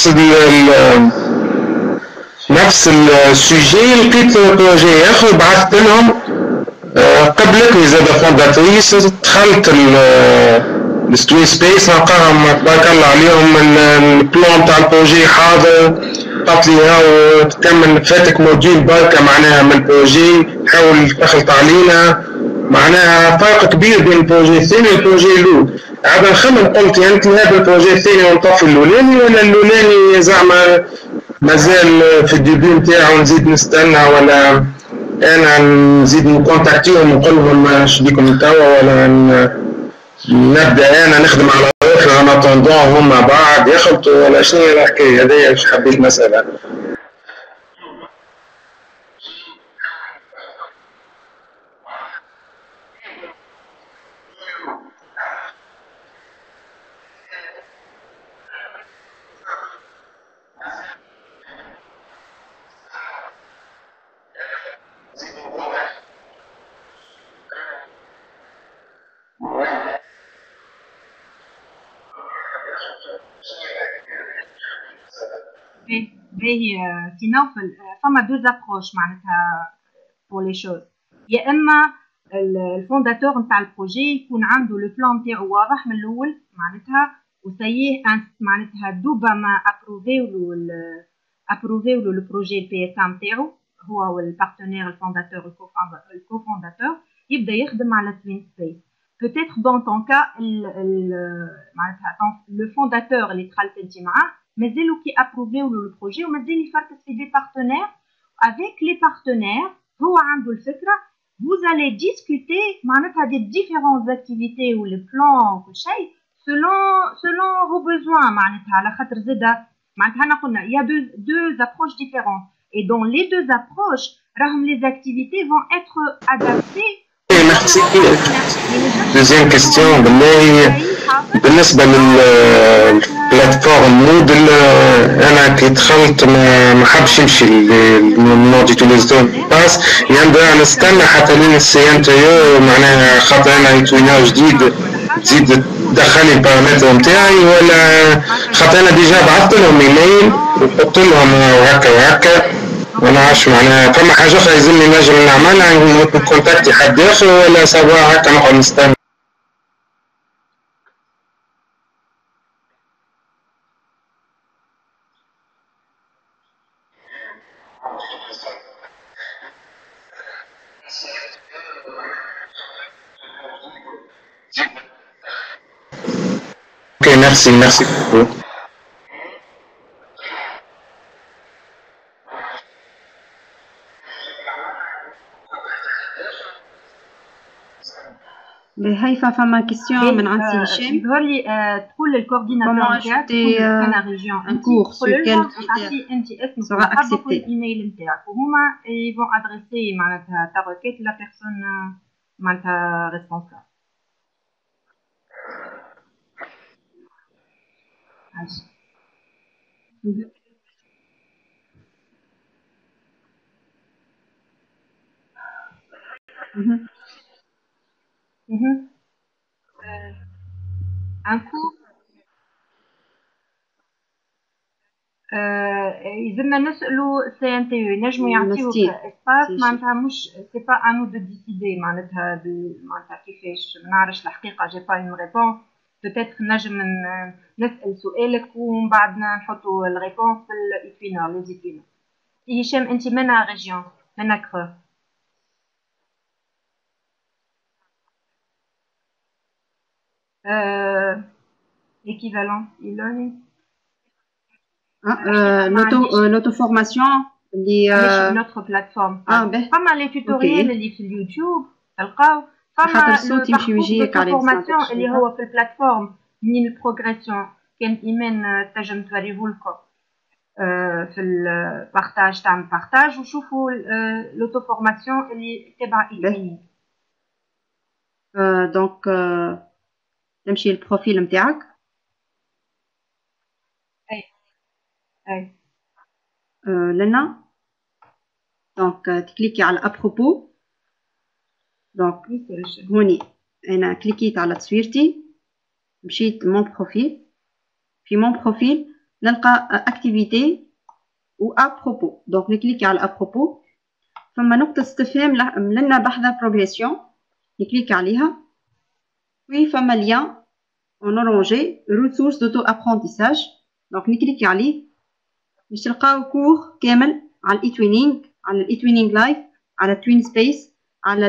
نفس السوجي. لقيت بروجي اخر بعثت لهم، قبلتني زاد فونداتريس، دخلت الستوين سبيس نلقاهم تبارك الله عليهم البلان تاع البروجي حاضر. قالت لي هاو تكمل فاتك موديول بركه معناها من البروجي، حاول تخلط علينا. معناها فرق كبير بين البروجي الثاني والبروجي الاول. عاد نخمم قلت يعني هذا البروجي الثاني ونطفي الاولاني، ولا الاولاني زعما مازال في الديبي نتاعو نزيد نستنى، ولا انا نزيد نكونتاكتيهم ونقول لهم اش بيكم توا، ولا نبدا انا نخدم على روحي انا طوندون هما بعد يخلطوا ولا شنو هي الحكايه هذه مش حبيت نسالها. باهي في نوفل فما دو زابروش معناتها بور لي شوز. يا اما الفونداتور نتاع البروجي يكون عنده لو بلان نتاعو واضح من الاول معناتها وسيه معناتها دوبا ما ابروفيو له البروجي البي اس ام نتاعو هو والبارتنير الفونداتور الكوفونداتور يبدا يخدم على توين سبيس. peut-être dans ton cas معناتها لو فونداتور اللي دخلت انت معاه مازالو كي ابروفيو له البروجي ومازال يفركس في دي بارتنير avec les partenaires هو عنده الفكره vous allez discuter معناتها des différentes activités ou les plans وكل شيء selon vos besoins معناتها على خاطر زاده معناتها احنا قلنا il y a deux approches différentes et dans les deux approches راهم les activités vont être adaptées. Merci. Deuxième question بالنسبة للبلاتفورم مودل أنا كي دخلت ما حبش نمشي للمون ديتيليزاتور باس ينبغي نستنى حتى لين السي ان تي او معناها خاطر أنا يتوينا جديد تزيد تدخلي البارامتر نتاعي ولا خاطر أنا ديجا بعثت لهم ايميل وقلت لهم وهكا وهكا وانا عارف معناها فما حاجه اخرى يلزمني نجم نعملها نكون كونتاكتي حد اخر ولا سوا هكا نقعد نستنى. اوكي ميرسي beaucoup. هيفا فما كيسيون من عند سي هشام يظهر لي تقول للكورديناتور نتاعك انا ريجيون انت تقول لهم تعطي انت اسمك وحابك والايميل نتاعك وهما يفون ادريسي معناتها تا روكيت لا بيرسون معناتها ريسبونسابل. Un coup يلزمنا نسألوا سي ان تي او ينجموا يعطيوك اسباس معناتها مش سي با انو دو ديسيدي معناتها معناتها كيفاش ما نعرفش الحقيقه جي با اون ريبونس بوتيتر نجم نسأل سؤالك ومن بعد نحطوا الريبونس في الايكوينور لي زيكوينور. هشام انت منا ريجيون منا كرو équivalent e-learning l'auto-formation notre plateforme فما لي توتوريال اللي في اليوتيوب تلقاو فما الفورماسيون اللي هو في البلاتفورم من البروغريسيون كان ايمان تنجم توريهولكم في البارتاج تاع البارتاج وشوفوا لوتو فورماسيون اللي تبع ايكونيك. دونك تمشي البروفيل نتاعك اي لنا دونك تكليكي على ابروبو دونك هوني انا كليكيت على تصويرتي مشيت مون بروفيل في مون بروفيل نلقى اكتيفيتي و ابروبو دونك نكليكي على ابروبو فما نقطه استفهام لنا بحث بروغريسيون نكليكي عليها وي فما ليان en orangé ressources d'auto-apprentissage دونك نكليكي عليه باش تلقاو كور كامل على الاي-توينينغ على الاي-توينينغ لايف على توين سبيس على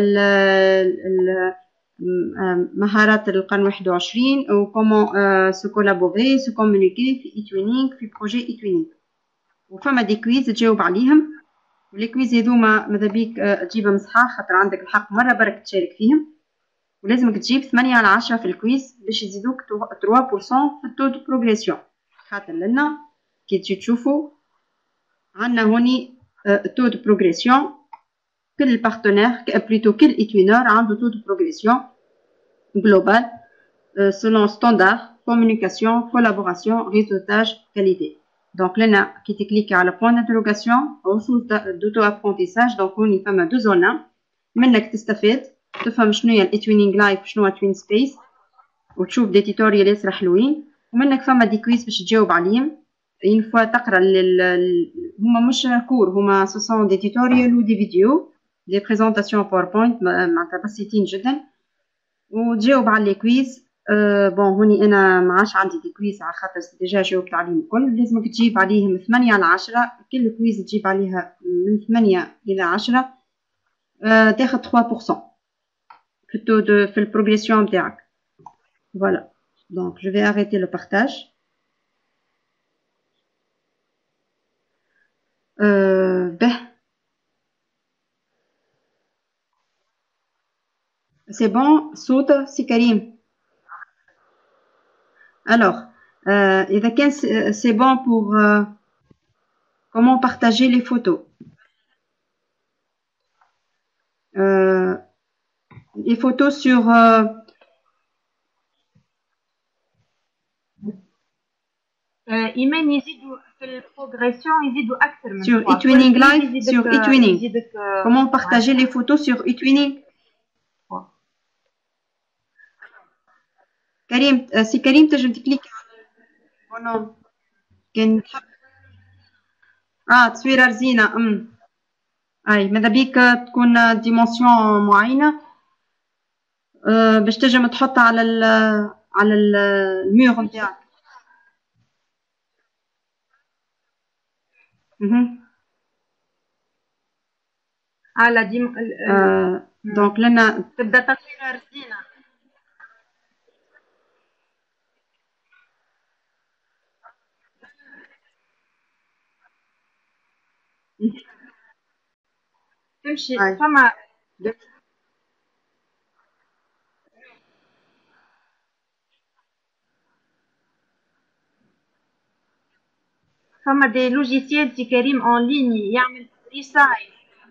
مهارات القرن 21 و كومون سو كولابوري سو كومونيكي في اي-توينينغ في بروجي اي-توينينغ وفما دي كويز تجاوب عليهم ولي كويز هذوما ماذا بيك تجيبهم صحاح خاطر عندك الحق مره برك تشارك فيهم ولازمك تجيب 8 على 10 في الكويز باش يزيدوك 3% في التو دو بروغريسيون. خاطر لنا كي تجي تشوفوا عندنا هوني تو دو بروغريسيون، كل بارتنير بلوتو كل اتوينور عنده تو دو بروغريسيون جلوبال selon standard communication collaboration réseautage qualité. Donc لنا كي تكليكي على بوان d'interrogation ressources d'auto apprentissage، دونك هوني فما دو زون منك تستفاد تفهم شنو هي الاتوينينغ لايف وشنو هو توين سبيس وتشوف دي توتوريال ياسر حلوين، ومنك فما دي كويز باش تجاوب عليهم une fois تقرا هما مش كور، هما ce sont des tutoriels ou des vidéos des présentations PowerPoint معناتها بسيطين جدا وتجاوب على لي كويز. بون هوني انا ما عادش عندي دي كويز على خاطر ديجا جاوبت عليهم الكل. لازمك تجيب عليهم 8 على 10، كل كويز تجيب عليها من 8 الى 10 تاخذ 3% في التو في البروغريسيون نتاعك. فوالا دونك جو في arrêter le partage. C'est bon, صوت سي كريم. Alors, إذا كان c'est bon pour comment partager les photos. Les photos sur إيمان يزيدوا في البروغريسيون يزيدوا أكثر من sur eTwinning Live sur eTwinning. Comment partager les photos sur eTwinning. كريم سي كريم تنجم تكليك على كان تحب تصويره رزينه اي ماذا بيك تكون ديمونسيون معينه باش تنجم تحطها على الميور نتاعك. على دونك لنا تبدا تصويره رزينه. تمشي فما دي لوجيسيال سي كريم اون ليني يعمل ريسايز.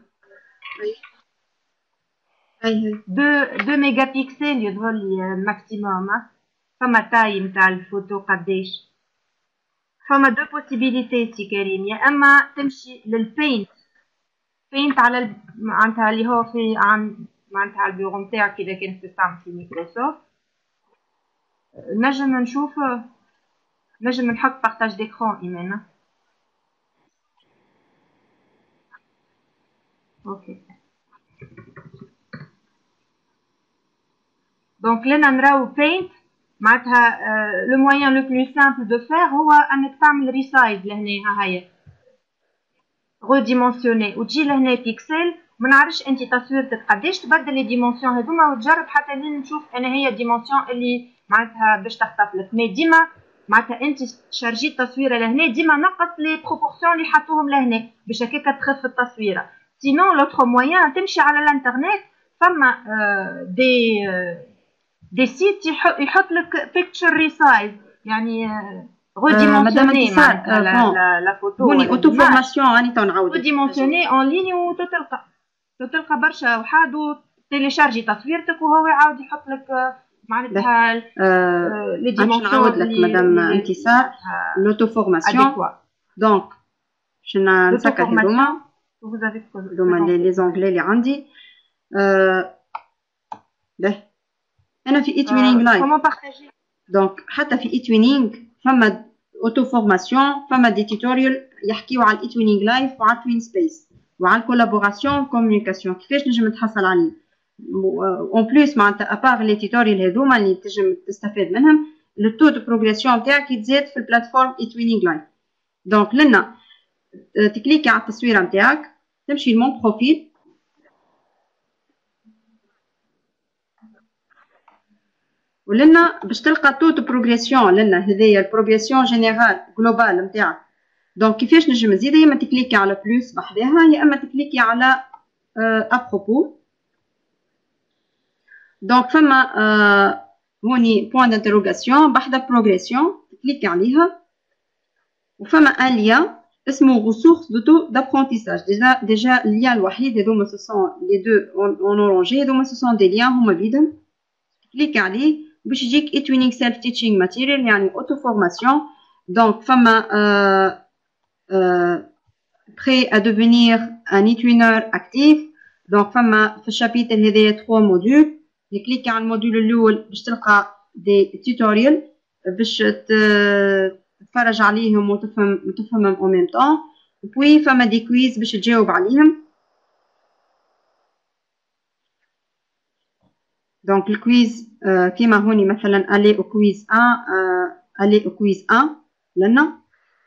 اي 2 ميجا بيكسل يظهر لي الماكسيموم. فما تاي نتاع الفوتو قداش. فما دو بوسيبيليتي سي كريم، يا اما تمشي للبينت على معناتها اللي هو في معناتها على البيرو نتاعك اذا كنت تستعمل في مايكروسوفت. نجم نشوف نجم نحط بارتاج ديكرون ايمان. اوكي دونك لنا نراو بينت معناتها لو موين لو بلو سامبل دو فير هو انك تعمل ريسايز لهنا. ها هي ريديمونسيوني وتجي لهنا بيكسل. ما نعرفش انت تصويرتك قداش تبدل لي ديمونسيون هذوما وتجرب حتى لين نشوف انا هي الديمونسيون اللي معناتها باش تخطف لك. مي ديما معناتها انت شارجيت تصويره لهنا ديما نقص لي بروبورسيون اللي حطوهم لهنا باش هكاك تخف التصويره. سينون لوتر موين تمشي على الانترنت فما دي سيت يحط لك بيكتشر ريسايز يعني ريديمونسيوني لا فوتو هوني اوتو فورماسيون راني تنعاود ريديمونسيوني اون ليني وتلقى برشا وحاد تيليشارجي تصويرتك وهو يعاود يحط لك معناتها لي ديمونسيون. نعاود لك مدام انتصار لوتو فورماسيون دونك باش نسكر هذوما لي زونغلي اللي عندي. انا في eTwinning لايف دونك حتى في eTwinning فما اوتو فورماسيون فما دي توتوريال يحكيو على eTwinning لايف وعلى توين سبيس وعلى الكولابوراسيون كومونيكاسيون كيفاش نجم نتحصل عليه. اون بليس معناتها ابار لي توتوريال هذوما اللي تنجم تستفاد منهم لو تو دو بروغريسيون نتاعك يتزاد في البلاتفورم eTwinning لايف. دونك لنا تكليكي على التصويره نتاعك تمشي لمون بروفيل ولنا باش تلقى تو دو بروغريسيون. لنا هذيا البروغريسيون جينيرال جلوبال نتاعك. دونك كيفاش نجم نزيد؟ يا اما تكليكي على بلوس بحذاها يا اما تكليكي على ابروبو. دونك فما هوني بوان دانتروغاسيون بحذا بروغريسيون كليك عليها وفما ان ليان اسمه ressources d'apprentissage. Déjà le lien الوحيد هذوما ce sont les deux en orangé هذوما ce sont des liens هما بيدهم كليك عليه باش يجيك e-twinning self teaching material يعني auto formation. Donc فما prêt à devenir un e-twinner actif. Donc فما في الشابيتر هذايا 3 موديول كليك على الموديول الاول باش تلقى دي توتوريال باش تتفرج عليهم وتفهمهم او ميم طون. وبوي فما دي كويز باش تجاوب عليهم. دونك الكويز كيما هوني مثلا الي او كويز 1 الي او كويز 1 لنا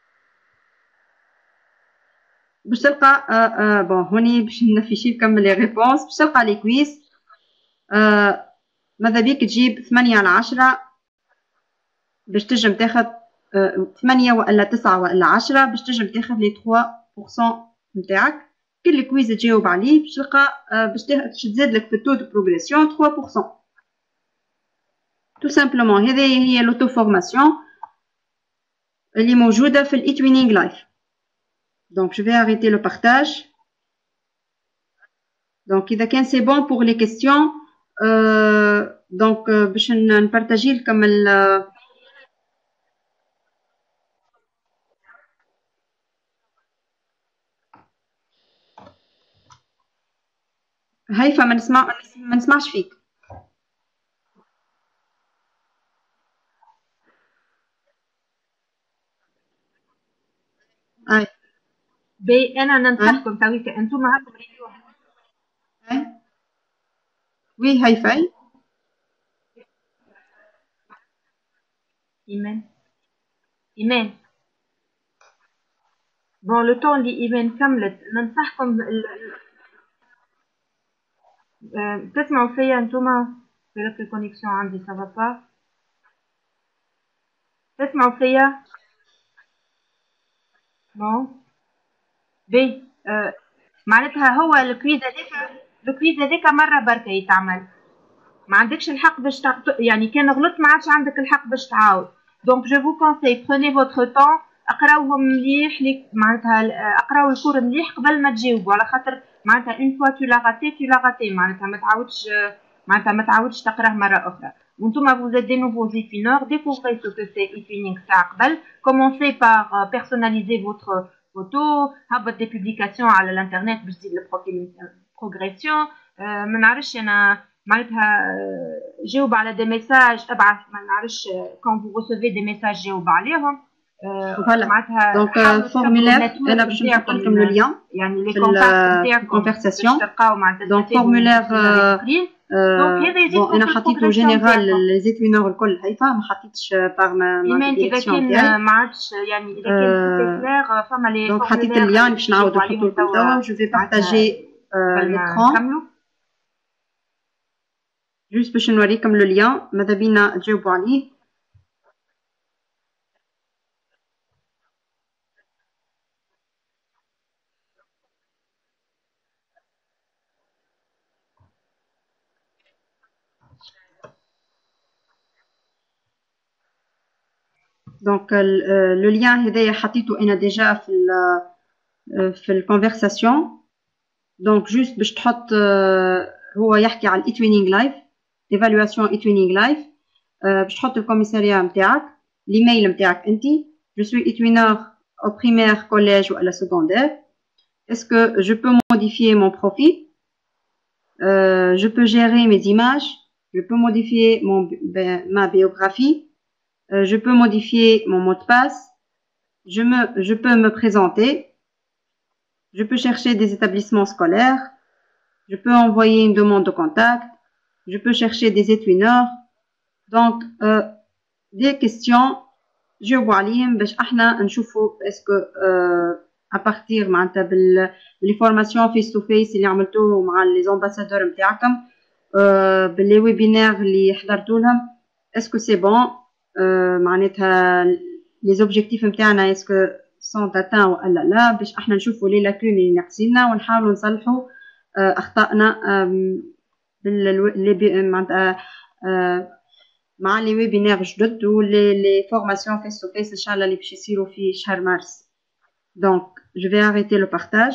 باش تلقى بون هوني باش نفيشي نكمل لي ريبونس باش تلقى لي كويز. ماذا بيك تجيب 8 على 10 باش تنجم تاخذ 8 ولا 9 ولا 10 باش تنجم تاخذ لي 3% نتاعك. كل كويز تجاوب عليه باش تلقى باش تزيد لك في التو دو بروغريسيون 3% تو سامبلومون. هذه هي لوتو فورماسيون اللي موجوده في الاي توينينغ لايف. دونك جو في arrêter le partage. دونك اذا كان سي بون بور لي كيستيون دونك باش نبارطاجي لكم هيفا ما نسمعش فيك. اي بي انا ننصحكم تويك انتم معكم ريديو. اي وي هيفا ايمان بون لو طون اللي ايمان كملت ننصحكم تسمعوا فيا انتوما في الكونيكسيون عندي سافا با تسمعوا فيا نو بي معناتها هو الكويز هذاك مره بركه يتعمل ما عندكش الحق باش يعني كان غلطت ما عادش عندك الحق باش تعاود. دونك جو فو كونساي بروني فوتر طون اقراوهم مليح معناتها اقراو الكور مليح قبل ما تجاوبوا على خاطر معناتها اون فوا تو لا غاتي معناتها ما تعاودش تقراه مره اخرى. وانتم vous êtes des nouveaux e-twineurs, découvrez ce que c'est e-twinning تاع قبل. Commencez par personnaliser votre photo, هبط des publications على الانترنت باش تزيد البروفيل بروغريسيون. ما نعرفش انا معناتها جاوب على دي ميساج ابعث ما نعرفش كون vous recevez des messages جاوب عليهم. معناتها دونك فورمولير انا باش نحط لكم لو لين يعني لي كونتاكت نتاعكم كونفرساسيون. تلقاو معناتها دونك فورمولير انا حطيته جينيرال لي زيتوينور الكل هيفا ما حطيتش باغ ما ديريكسيون تاعي ما عادش يعني اذا كان كلير فما لي دونك حطيت اللين باش نعاود نحطو لكم توا. جو في بارطاجي ليكرون جوست باش نوريكم لو لين ماذا بينا تجاوبوا عليه. دونك لو لين هذايا حطيته انا ديجا في الكونفرساسيون. دونك جوست باش تحط هو يحكي على الاي توينينغ لايف ايفالواسيون اي توينينغ لايف باش تحط الكوميساريا نتاعك الايميل نتاعك انت جو سوي اي توينر au primaire collège ou à la secondaire. Est-ce que je peux modifier mon profil? Je peux gérer mes images, je peux modifier ma biographie, je peux modifier mon mot de passe, je peux me présenter, je peux chercher des établissements scolaires, je peux envoyer une demande de contact, je peux chercher des étudiants. Donc des questions جاوبوا عليهم باش احنا نشوفوا اسكو ا بارتير معناتها باللي فورماسيون فيس تو فيس اللي عملتوه مع لي زامباسادور نتاعكم باللي ويبينار اللي حضرتوا لهم اسكو سي بون معناتها لي زوبجيكتيف نتاعنا اسكو سون داتان ولا لا باش احنا نشوفوا لي لاكون اللي ناقصيننا ونحاولوا نصلحوا اخطائنا مع لي ويبينار جدد ولي فورماسيون فيس تو فيس ان شاء الله اللي باش يصيروا في شهر مارس. دونك جو في arrêter لو بارتاج.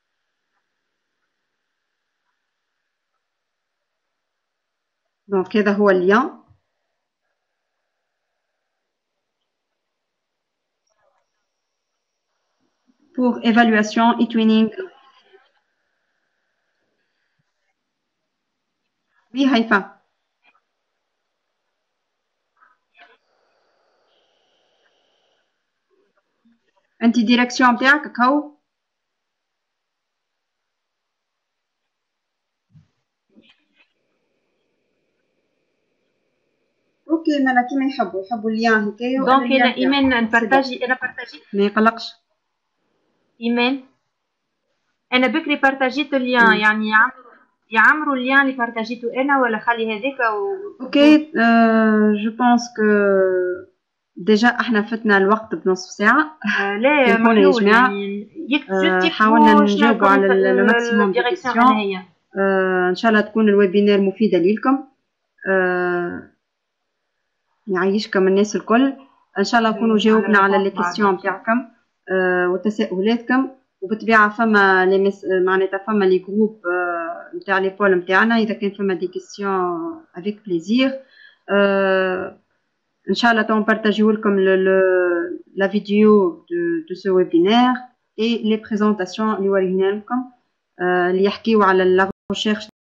دونك هذا هو اللين pour évaluation et twinning. Oui هيفا. انت ديريكسيون نتاعك هاو. اوكي مالا كيما يحبوا اللين هكايا. دونك انا ايمان نبارطاجي ما يقلقش ايمان. انا بكري بارطاجيت اللين يعني يعمروا اللين اللي بارطاجيته انا ولا خلي هذاك اوكي جو بونس كو ديجا احنا فتنا الوقت بنصف ساعه. لا محلول يعني حاولنا نجاوبوا على الماكسيموم دي كيسيون. ان شاء الله تكون الويبينار مفيده لكم. يعيشكم الناس الكل. ان شاء الله نكونوا جاوبنا على لي كيسيون نتاعكم وتساؤلاتكم. وبالطبيعه فما معناتها فما لي جروب نتاع لي بول نتاعنا اذا كان فما دي كيسيون افيك بليزير. ان شاء الله تنبارطاجيو لكم لا فيديو دو سو ويبينار اي لي بريزونطاسيون اللي ورينا لكم اللي يحكيو على لا ريشيرش